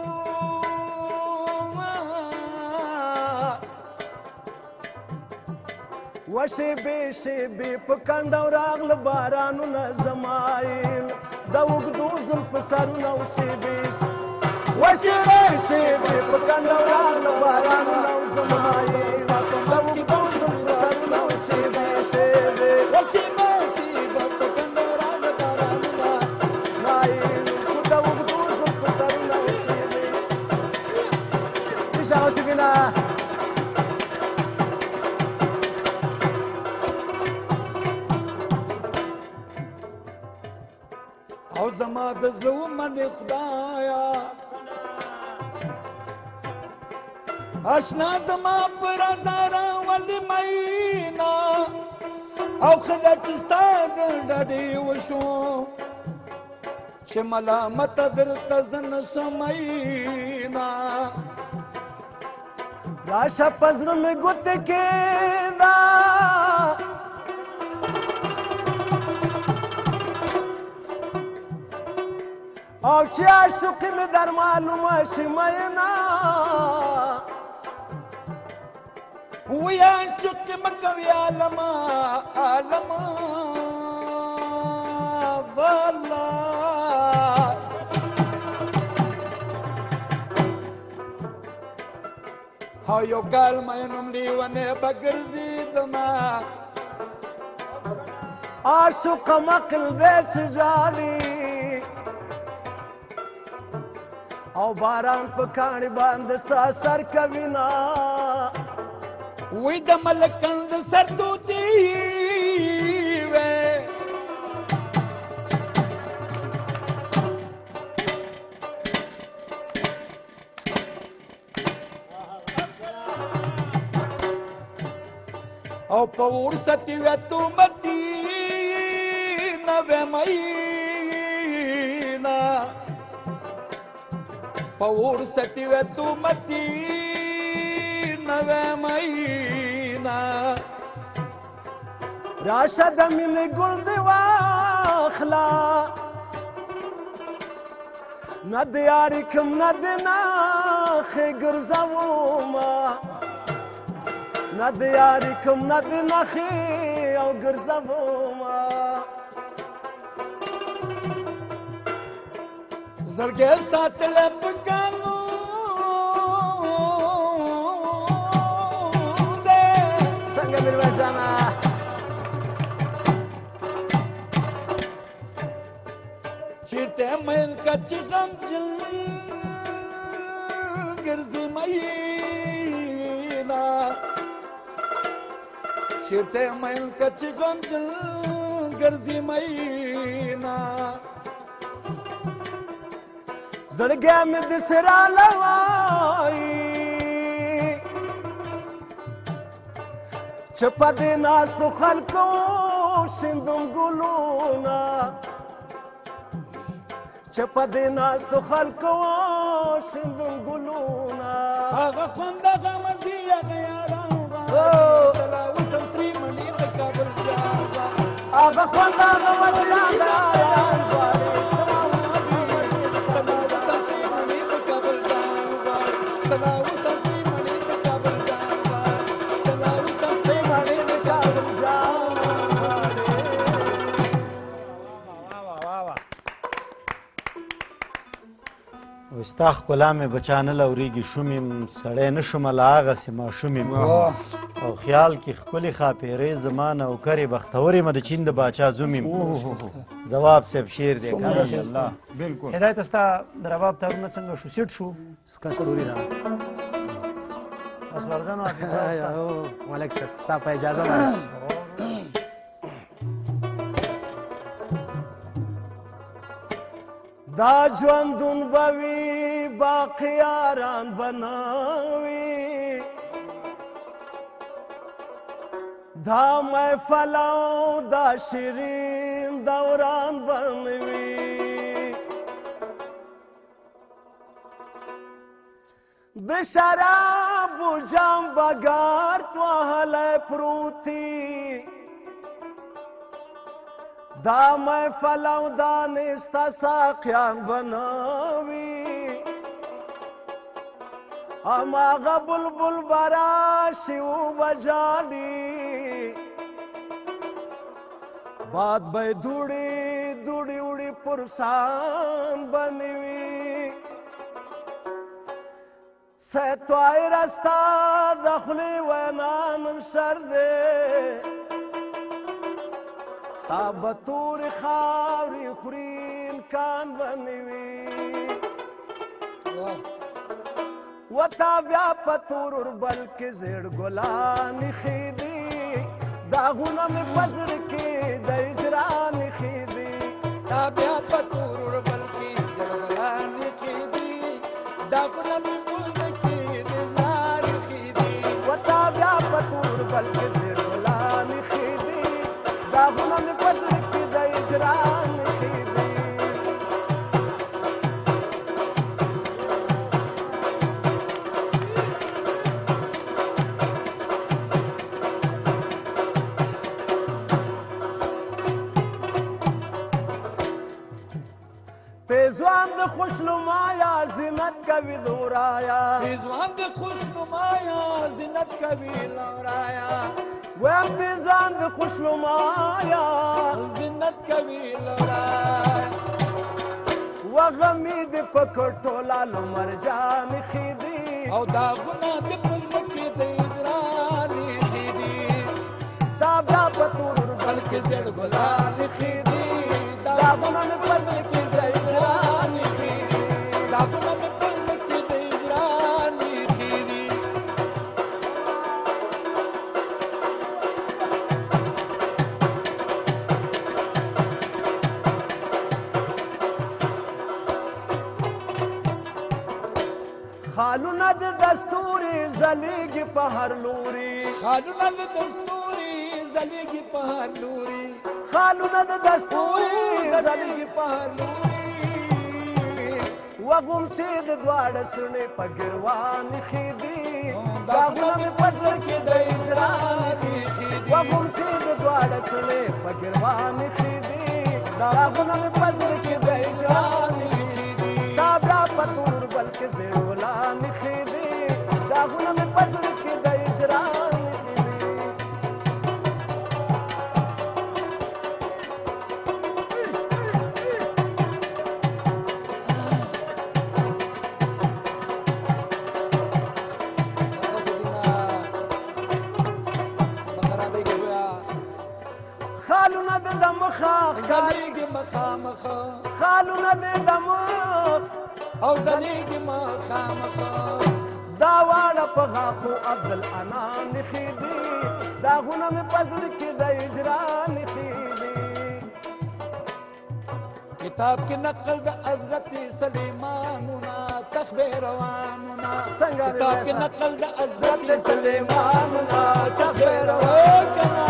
و شیبې شیبې په کنډو راغله بارانونه زمایل د اوږدو زلفو سرونه او شیبې و شیبې شیبې په کنډو راغله بارانونه او زمایل د اوږدو زلفو سرونه او شیبې شیبې و شیبې شیبې په کنډو راغله بارانونه زمایل د اوږدو زلفو سرونه او شیبې ایشه اوسېږي او زما د زړه ومنې خدایا اشنا زما پر ازاره ولې مینا او ښځه چې ستا د ډډې وشو چې ملامته درته زه نشم مینا راشه په زړه مې ګوتې کېږده او چې عاشقي مې در معلومه شي مینا وی عاشقي مه کوې عالمه عالمه والله او یو کال مینم لیونی به ګرځېدمه عاشقه مقل دی چې ژاړي او باران په کاڼي باندې سر کوي نه وی د ملکند سر توتی وی او په ورستی وی تو متی نوی مینا پور ستی و تو متی نوی مینا راشه د مینې ګل دې واخله نه د یاري کوم نه د ناخې ګرځومه نه د یاري کوم نه د ناخې او ګرځومه زړګی ساتلی په ګانو دی څنګه میرویس جانه چیرته میل که چې غمجن ګرځي مینا چیرته میل که چې غمجن ګرځي مینا زړګی مې د سراله وایي چې په دې ناستو خلکو شیندم ګلونه چې په دې ناستو خلکو شیندم ګلونه هغه خوند هغه مزي هغه یاران تلا وسم سري مني د کابل جاغه هغه خوند هغه مزي هغه یاران ستا ښکلا مې بچا نه لورېږي شوم سړی نه شومه له هغسې ماشوم یم او خیال کې ښکلې ښاپېرۍ زما نوکرې بختور یم د چین د باچا زوم یم ځواب صاحب شعر دی هدایت ستا د رباب تارونه څنګه شو سیټ شو سکن ضروري نه بس ورځنو ملک صاحب ستا په اجازه باندې دا ژوندون به وي باقي یاران به نه وي دا محفل او دا شیرین دوران به نه وي د شرابو جام به ګارد وهلی پروت دا محفل او دا نستا ساقیان بنوي هماغه بلبل براشي وبجالي باد به دوړي دوړي وړي پرسان بنوي ستوای رستا دخلي وینا من شر دې تا بطور خاوري خوري امکان بنوي وتا بیا پتور وربل کې زیړ ګلان خېدي داغونه مې پزړ کې د اجران خېدي تا بیا پتور وربل کې زیړ ګلان خېدي داغونه مې پزړ کې د زار خېدي وتا بیا پتور وربل کې زیړ ګلان خېدي داغونه مې پزړ کې د اجران خېدي پیزوان د خوشنمایا زینت کوي دورایا پیزوان د خوشنمایا زینت کوي لورایا ویم پیزوان د خوشنمایا زینت کوي لورایا وغمی د پکټولا لمرجان خېدي او داغونه د پزړه کې د اجران خېدي دا بیا پتور وربل کې زیړ ګلان خېدي داغونه مې پزړه کې د اجران خېدي داغونه مې پزړه کې د اجران خېدي خالونه د دستوري زلیږي په هر لوري خالونه د دستوري زلیږي په هر لوري خالونه د دستوري زلیږي په هر لوري وغم چې د دواړه سړې په ګروان خېدي داغونه مې پزړه کې د اجران خېدي وغم چې د دواړه سړې په ګروان خېدي داغونه مې پزړه کې د اجران خېدي دا بیا پتور بلکې زیړ ګلان خېدي داغونه مې پزړه کې د اجران خېدي خالونه د دمخه زلیږي مخامخ خالونه د دمخ او زلیږي مخامخ دا واړه په غاښو عبدالانان خېدي داغونه مې پزړه کې د اجران خېدي کتاب کې نقل د حضرت سلیمانونا تخبیر روانونا څنګه کتاب کې نقل د حضرت سلیمانونا تخبیر روانونا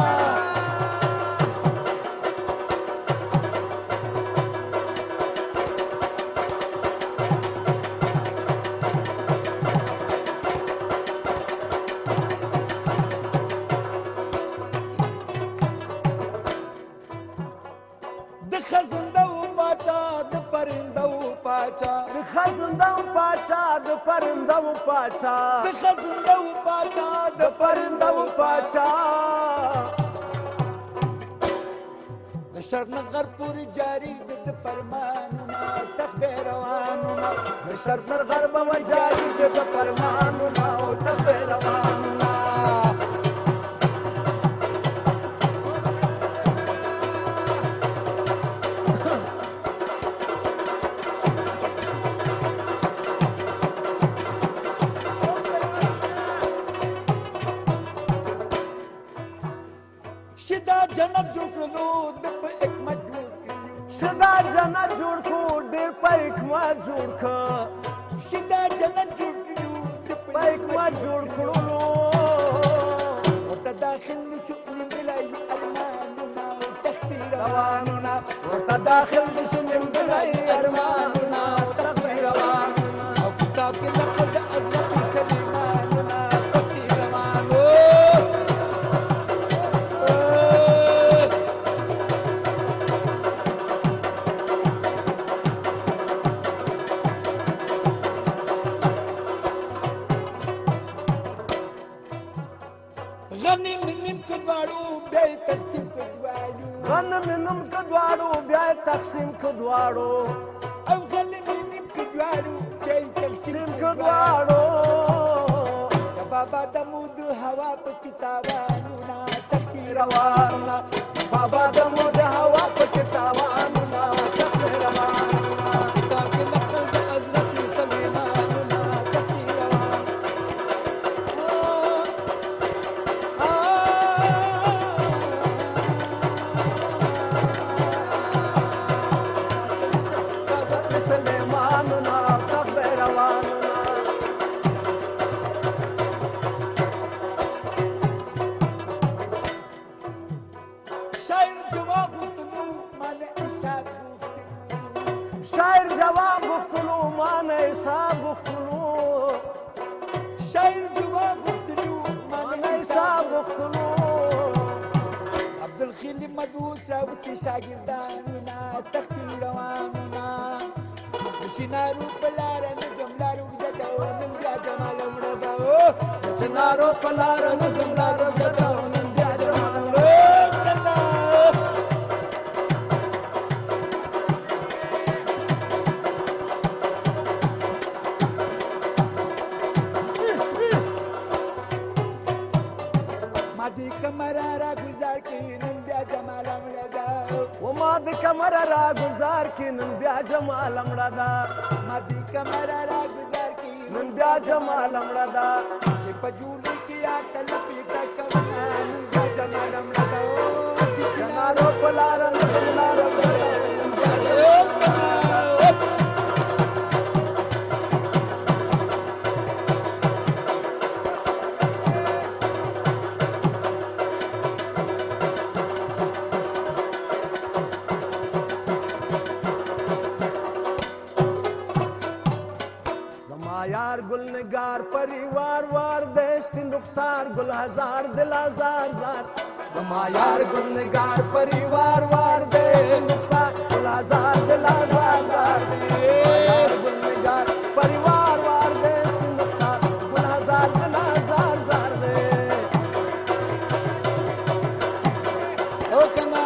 د خزنده و پاچا د پرنده و پاچا د خزنده و پاچا د پرنده و پاچا د خزنده و پاچا د پرنده و پاچا د شرنغر پوری جاری د فرمانونه تخبیر روانونه د شرنغر به جاری د فرمانونه او تخبیر روانونه شدا جنت جوړ کړلو د په حکمت جوړ کړلو شدا جنت جوړ کو ډېر په حکمت جوړ کړ شدا جنت جوړ کړلو د په حکمت جوړ کړلو ورته داخل نشو من بلای ارمانونه تختی روانونه ورته داخل نشو من بلای ارمانونه تختی روانونه او کتاب کې نقل د حضرت سلیمانونه تختی روانو تقسیم کو دواړو او ځلې نیم کې دواړو بیا یې تقسیم سیم کو دواړو د بابا د مود هوا په کتابانونه تختی روانونه بابا د مود هوا په کتابانونه تختی روانونه کتاب کې نقل د حضرت سلیمانونه تختی سلیمانونه تختی روانونه شاعر جواب غوښتلو مانه حساب غوښتلو شاعر جواب غوښتلو مانه حساب غوښتلو شاعر جواب غوښتلو مانه مانه حساب غوښتلو عبدالخیل مدوس راوستي شاګردانونه تختی روانونه د چنارو په لاره نظم لار اوږده ده او نن بیا جمال مړه ده د چنارو په لاره نظم لار اوږده ده او نن بیا جمال ما دې کمره را ګزار کړي نن بیا جمال مړه ده وما د کمر را گزار کی نن بیا جمال مړه ده ما دې کمره را ګزار کړي نن بیا جمال مړه ده چې په جوړې کې یا تلپې ټکوه نن بیا جمال مړه ده د چنارو په لاره نظم لار اوږده ده نن بیا زما یار گل نگار پریوار وار دیش کی رخسار گل ہزار دل ہزار زار زما یار گل نگار پریوار وار دیش کی رخسار گل ہزار دل ہزار زار یار گل نگار پریوار وار دیش کی رخسار گل ہزار دل ہزار زار دے او کنا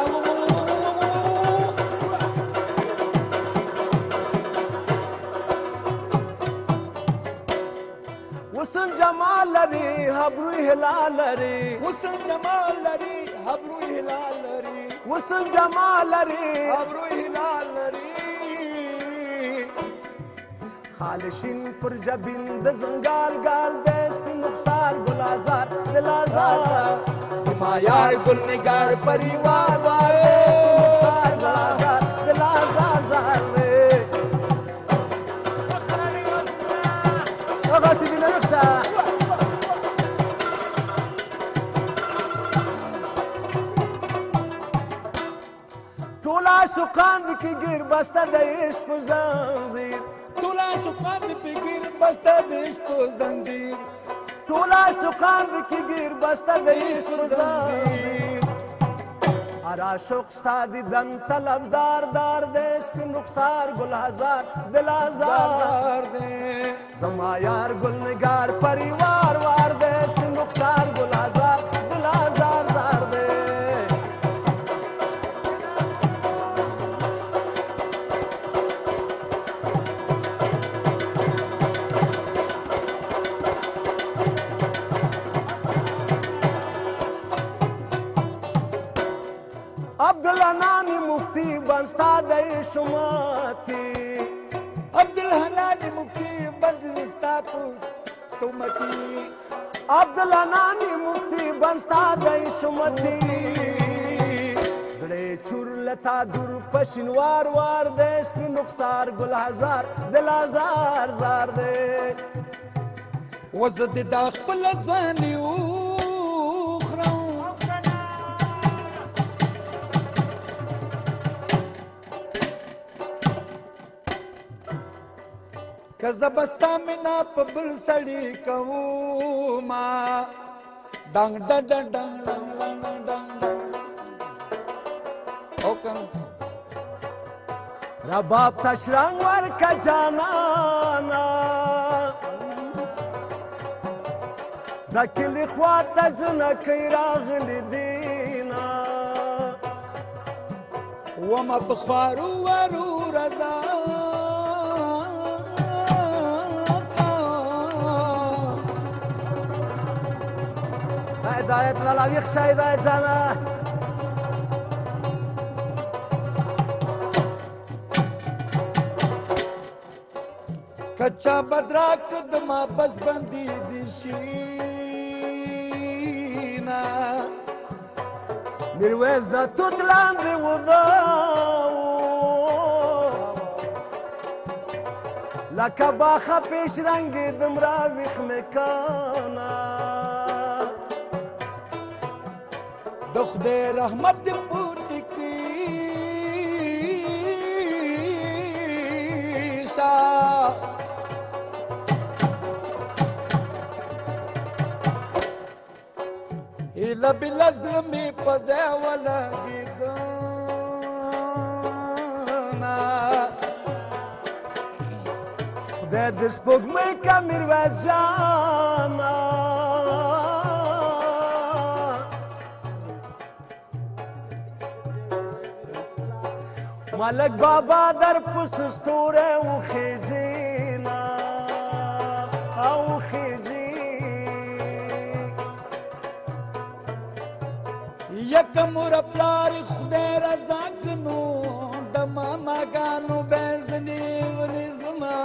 حسن جمال لري حبرو هلال لري حسن جمال لري حبرو هلال لري حسن جمال لري حبرو هلال لري خالشین پر جبین د زنګال ګال دیس کی نقصان گل آزار دل آزار زما یار گل نگار پریوار وار نقصان گل آزار دل آزار زار دے غاسی دین رخصا ټولا سقاند کی گیر بسته د عشق زنجیر تولا سقاند فکر بسته دش په زنجیر ټولا سقاند کی گیر بسته د عشق زنجیر ارا شوق ستا دیدن طلبدار دار دیس کی نقصار گل ہزار دل ہزار زار دے زما یار گل نگار پریوار وار دیس کی نقصار گل ہزار دل ہزار زار دے عبدالحنان مفتی بنستا د شماتی عبدالحنان مفتی بند ستا په تومتی عبدالحنان مفتی بنستا د شماتی زړه چور لتا دور پشنوار وار دیش کی نقصار گل ہزار دل ہزار زار دے وزد دا خپل ځواني وخرم که زبستا منا په بل سړي کوما ډنګ ډنګ ډنګ ډنګ ډنګ اوکم رباب تشرنگ ورکا جانانا دا کلی خواتا جنکی راغلی دینا وما په خوارو ورو رضا هدایت لالا ویخشه هدایت جانا کچا بدراک دما بس بندی دی شینا میرویس دا توت لاندې وداو لکه باخه پیش رنګې دمرا ویښ مکانا د خدای رحمت دې پورته کړي ایله بله زړه مې په ځای ولګېدنه خدای د سپوږمۍ که میرویس جانا ملک بابا در پس ستوره وخیجینا او خیجی یکم مور پلار خدای رضا کنو د ماماګانو بزنی ونزما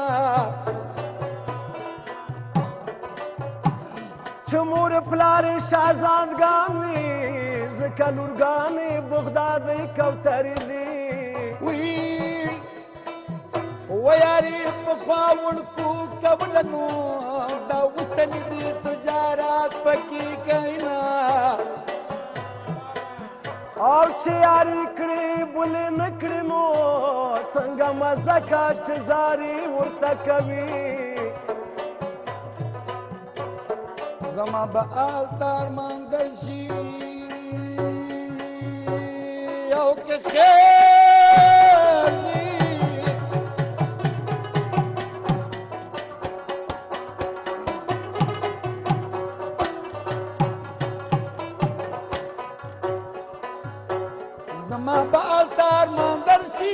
چې مور پلار شازادګانې ځکه لورګانې بغدادۍ کوترې دي ویارې پخوا وړکو کولنو دا اوسني دي تجارت پکې کینا او چې یاري کړې بلې نه کړې نو څنګه مزه کا چې زاري ورته کوي زما به آلتار ماندر شي او که خیر وي زما به آلتار ماندر شي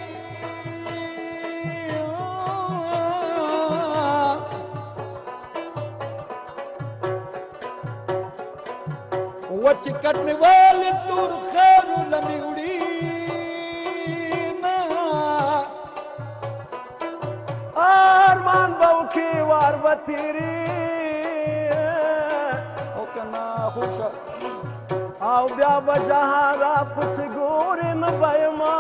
وچ کټ مې والې تور خیرونه مې وړي ارمان به وکړي وار به تېري او که نه خوږ شه او بیا به جهان را پسې ګورې نه به یما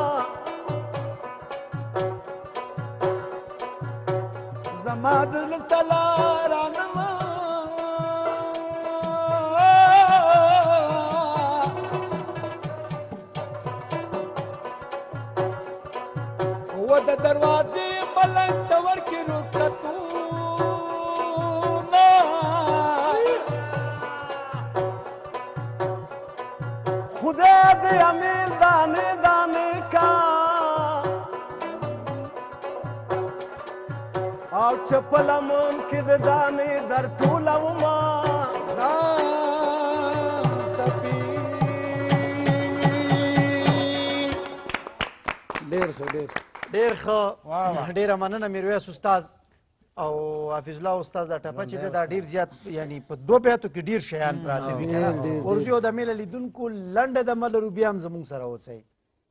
زما د زړه سلا رانما و د دروازې ملک ته ورکړي رخصتونه خدای دې امیر دانې دانې کا او چې په لمن کې د دانې در ټولوما ځان تپي ډېر ښه ډېر ښه ډېره مننه میرویس استاد او حافظ الله استاد دا ټپه چې ده دا ډېر زیات یعنی په دوه بیتو کې ډېر شیان پراته وي که نه ورځو د میله لیدونکو لنډه دمه لرو بیا هم زموږ سره اوسئ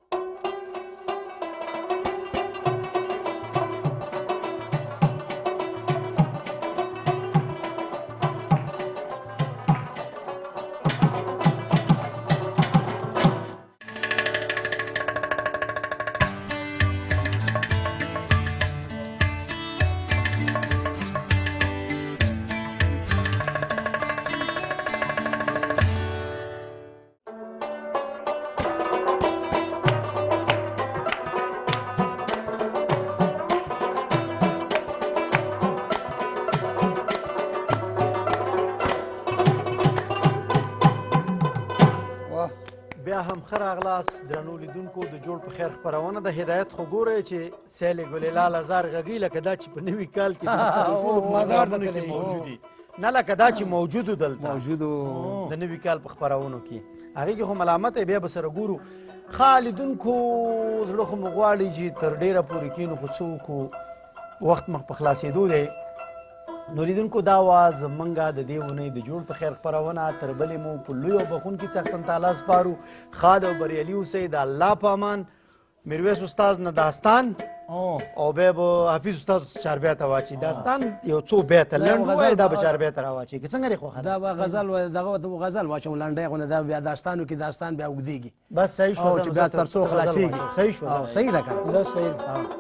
بیا هم ښه راغلاست درنو لیدونکو د جوړ په خیر خپرونه د هدایت خو ګورئ چې سیل ګلالال هزار غږي لکه دا چې په نوي کال کې ټولو مزارونو کې موجودي نه لکه دا چې موجودو دلته موجودو د نوي کال په خپرونو کې هغې کې خو ملامت بیا به سره ګورو خالدونکو زړه خو مو غواړي چې تر ډېره پورې کینو خو څه وکړو وخت مخ په خلاصېدو دی نو لیدونکو دا وه زمونږ د دې اونۍ د جوړ په خیر خپرونه تر بلې مو په لوی او بخونکي څښتن تعالی سپارو ښاد او بریالي اوسئ د الله په امان میرویس استاد نه داستان او بیا به حفیظ استاد چاربیته واچي داستان یو څو بیته لنډ ووایي دا به چاربیته راواچي که څنګه دې خوښه دا به غزل دغه غزل واچوم لنډی غوندې دا بیا داستانو کې داستان بیا اوږدېږي بس صحیح شو چې بیا تر څو خلاصېږي صحیح شو صحیح ده که دا صحیح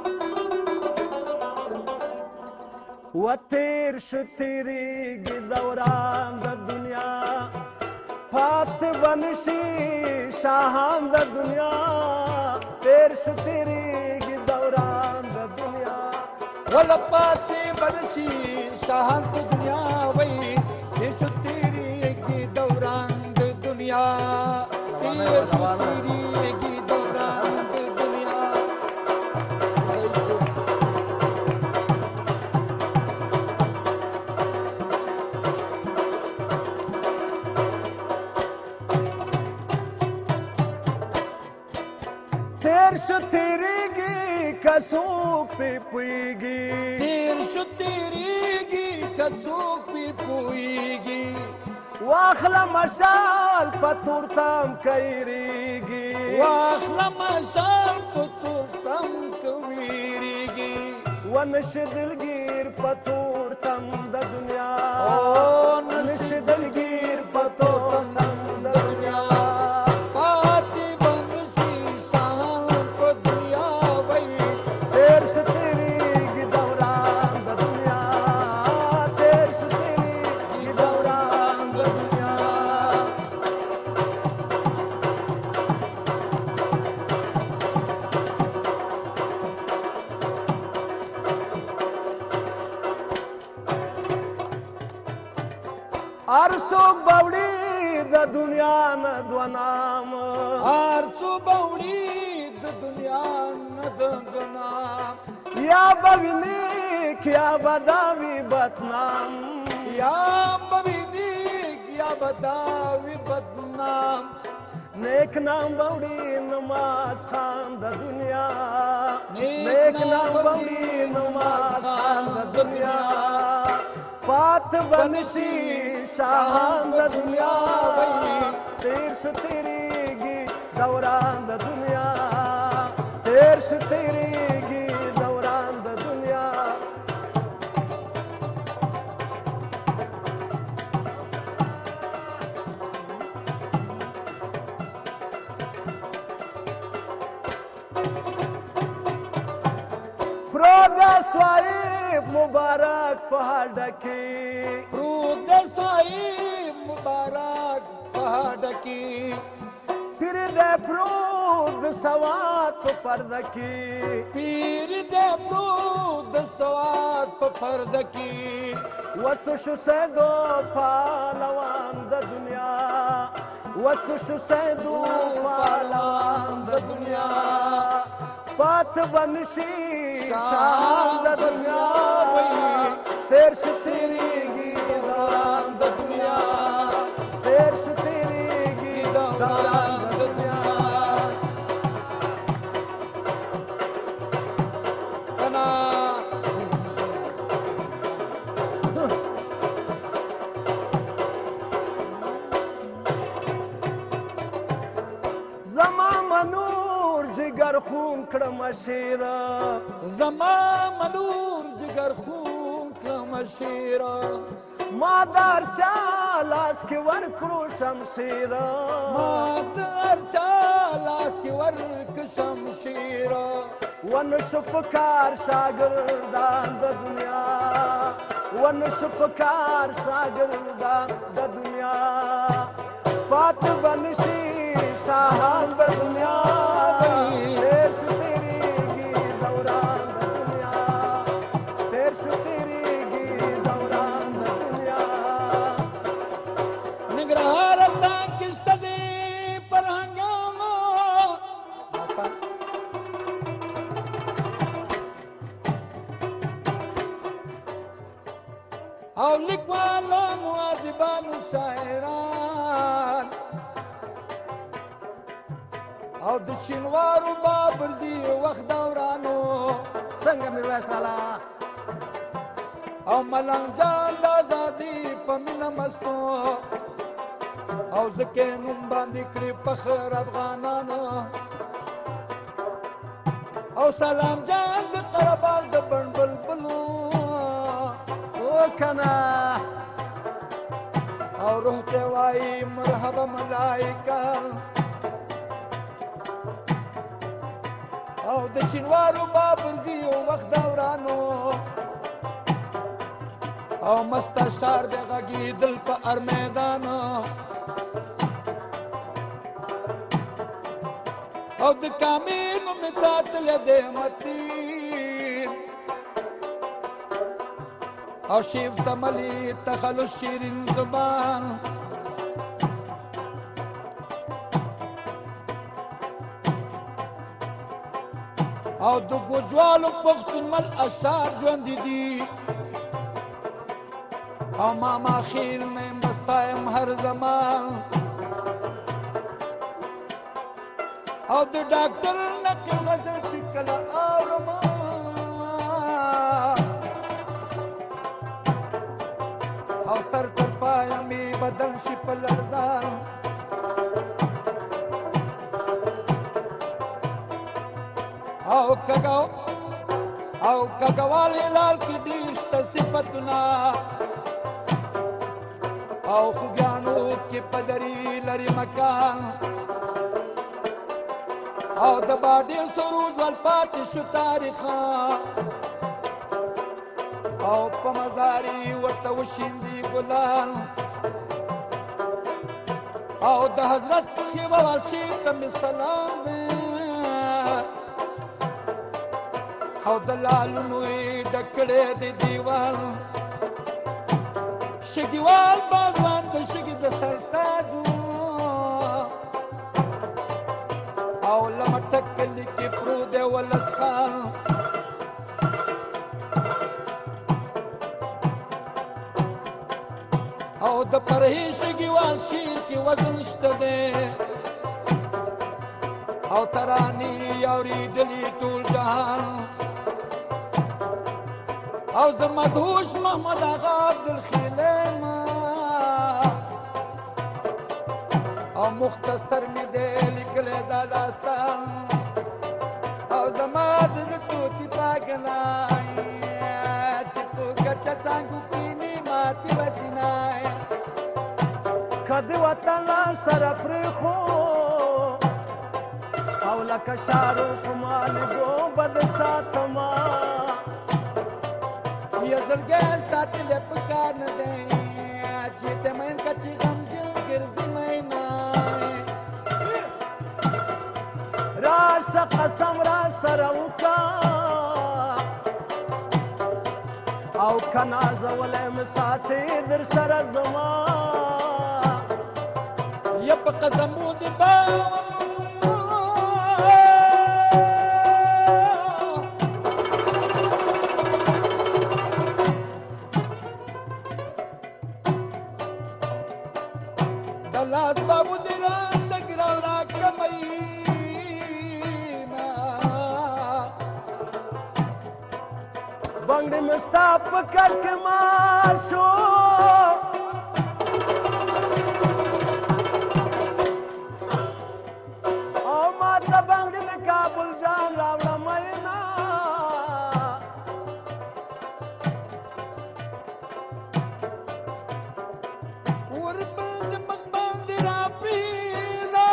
و تیر شو تیریږي دوران د دنیا پات بنشي شاهان د دنیا تیر شو تیریږي دوران د دنیا ولا پاتې بنشي شاهان د دنیا وای تیر شو تیریږي دوران د دنیا تیر شو تیریږي دوران د دنیا تیر شو تیریږي که څوک پې پوهېږي تیر شو تیریږي که څوک پې پوهېږي واخله مشال په تورتم کیریږي واخله مشال په تورتم که ویریږي ونشي دلګیر په تورتم د دنیا نشي دلګیر په تورتم د دنیا پاتې بنشي شاهان په دنیا وای تیر شو تیریږي دوران د دنیا تیر شو تیریږي دوران د دنیا هر څوک به وړي د دنیا نه دوه نام هر څو به وړي د دنیا نه د ګنام یا به وي نیک یا به دا وي بدنام یا به وي نیک یا به دا وي بدنام نیک نام به وړي نماز خان د دنیا نیک نام به وړي نماز خان د دنیا پات بنشي شاهان د دنیا وای تیر شو تیریږي دوران د دنیا تیر شو تیریږي دوران د دنیا پرود صاحب مبارک په هډه کې پرود د صاحب مبارک په هډه کې پیر د پرود د سواد په پرده کې پیر د پرود د سواد په پرده کې وسو شو سیدو پهلوان د دنیا وسو شو سیدو پهلوان د دنیا پات بنشي شاهان د دنیا وای تیر شو تیریږي دوران د دنیا تیر شو تیریږي دوران د دنیا کنا زما منور جگر خون کړم شیره زما منور جگر خون کړم شیره ما در چا لاس کې ورکړو شمشیره ما در چا لاس کې ورک شمشیره ونشو په کار شاګردان د دنیا ونشو په کار شاګردان د دنیا پات بنشي شاهان د دنیا تیر شو تیریږي دوران د دنیا تیر شو تیریږي دوران د دنیا نګرهار تا کشته دی پر هنګامه او لیکوالو مؤدبانو شاعران او او د شینوارو بابرزي وخت دورانو څنګه میرویس لالا او ملنګ جان د ازادي په مینه مستو او ځکه نوم باندې کړي فخر افغانانو او سلام جان د قربال د بڼ بلبلو او کنه او روح ته وایي مرحبا ملائکه او د شینوارو بابرزي وخت دورانو او مستشار د غږېدل په هر میدان او د کامل مې تاتلی دی متین او شیف تملی تخلص شیرین زبان او د ګوجوالو پښتون مل اشعار ژوندي دي او ماما خیل میں مستایم هر زمان او د ډاکټر نقل غزل چې کله اورم او سر تر پایه مې بدن شي په لړزان او کګوال هلال کې ډېر شته صفتونه او خوږیانو کې پدري لري مکان او د باډیر سروج ول پاتې شو تاریخا او په مزاري ورته وشیندي ګلان او د حضرت خیبه وال شیخ ته مې سلام دی او د لالونو یې ډکړې د دیوال شګیوال باغوان د شګي د سرتاجو او لمټک کلی کې پرود ولس خان او د پرهي شګیوال شیر کې وزن شته دی او ترانی اوري دلی ټول جهان او زه مدهوش محمد آغا عبدالخیلیم او مختصر می دی لیکلی دا داستان او زما د زړه توتي پاګنای چې په کچه څانګو کینې ماتې بچنای که د وطن سره پرېښو او لکه شارو په مالګو به د ساتما یو زړګی ساتلی په کار نه دی چې ته مین که چې غمجن ګرځي مینای راشه قسم را سره وکړه او که نازولی م ساتې در سره زما یا په قسمو د باور لاس بابو دیران د ګراو را کمینا بنګړې مې ستا په کټ کې مار شو او ما ته بنګړې د کابل جان راوړه مینا وربند مخ باندې را پریدا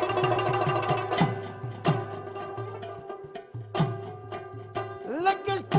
لکه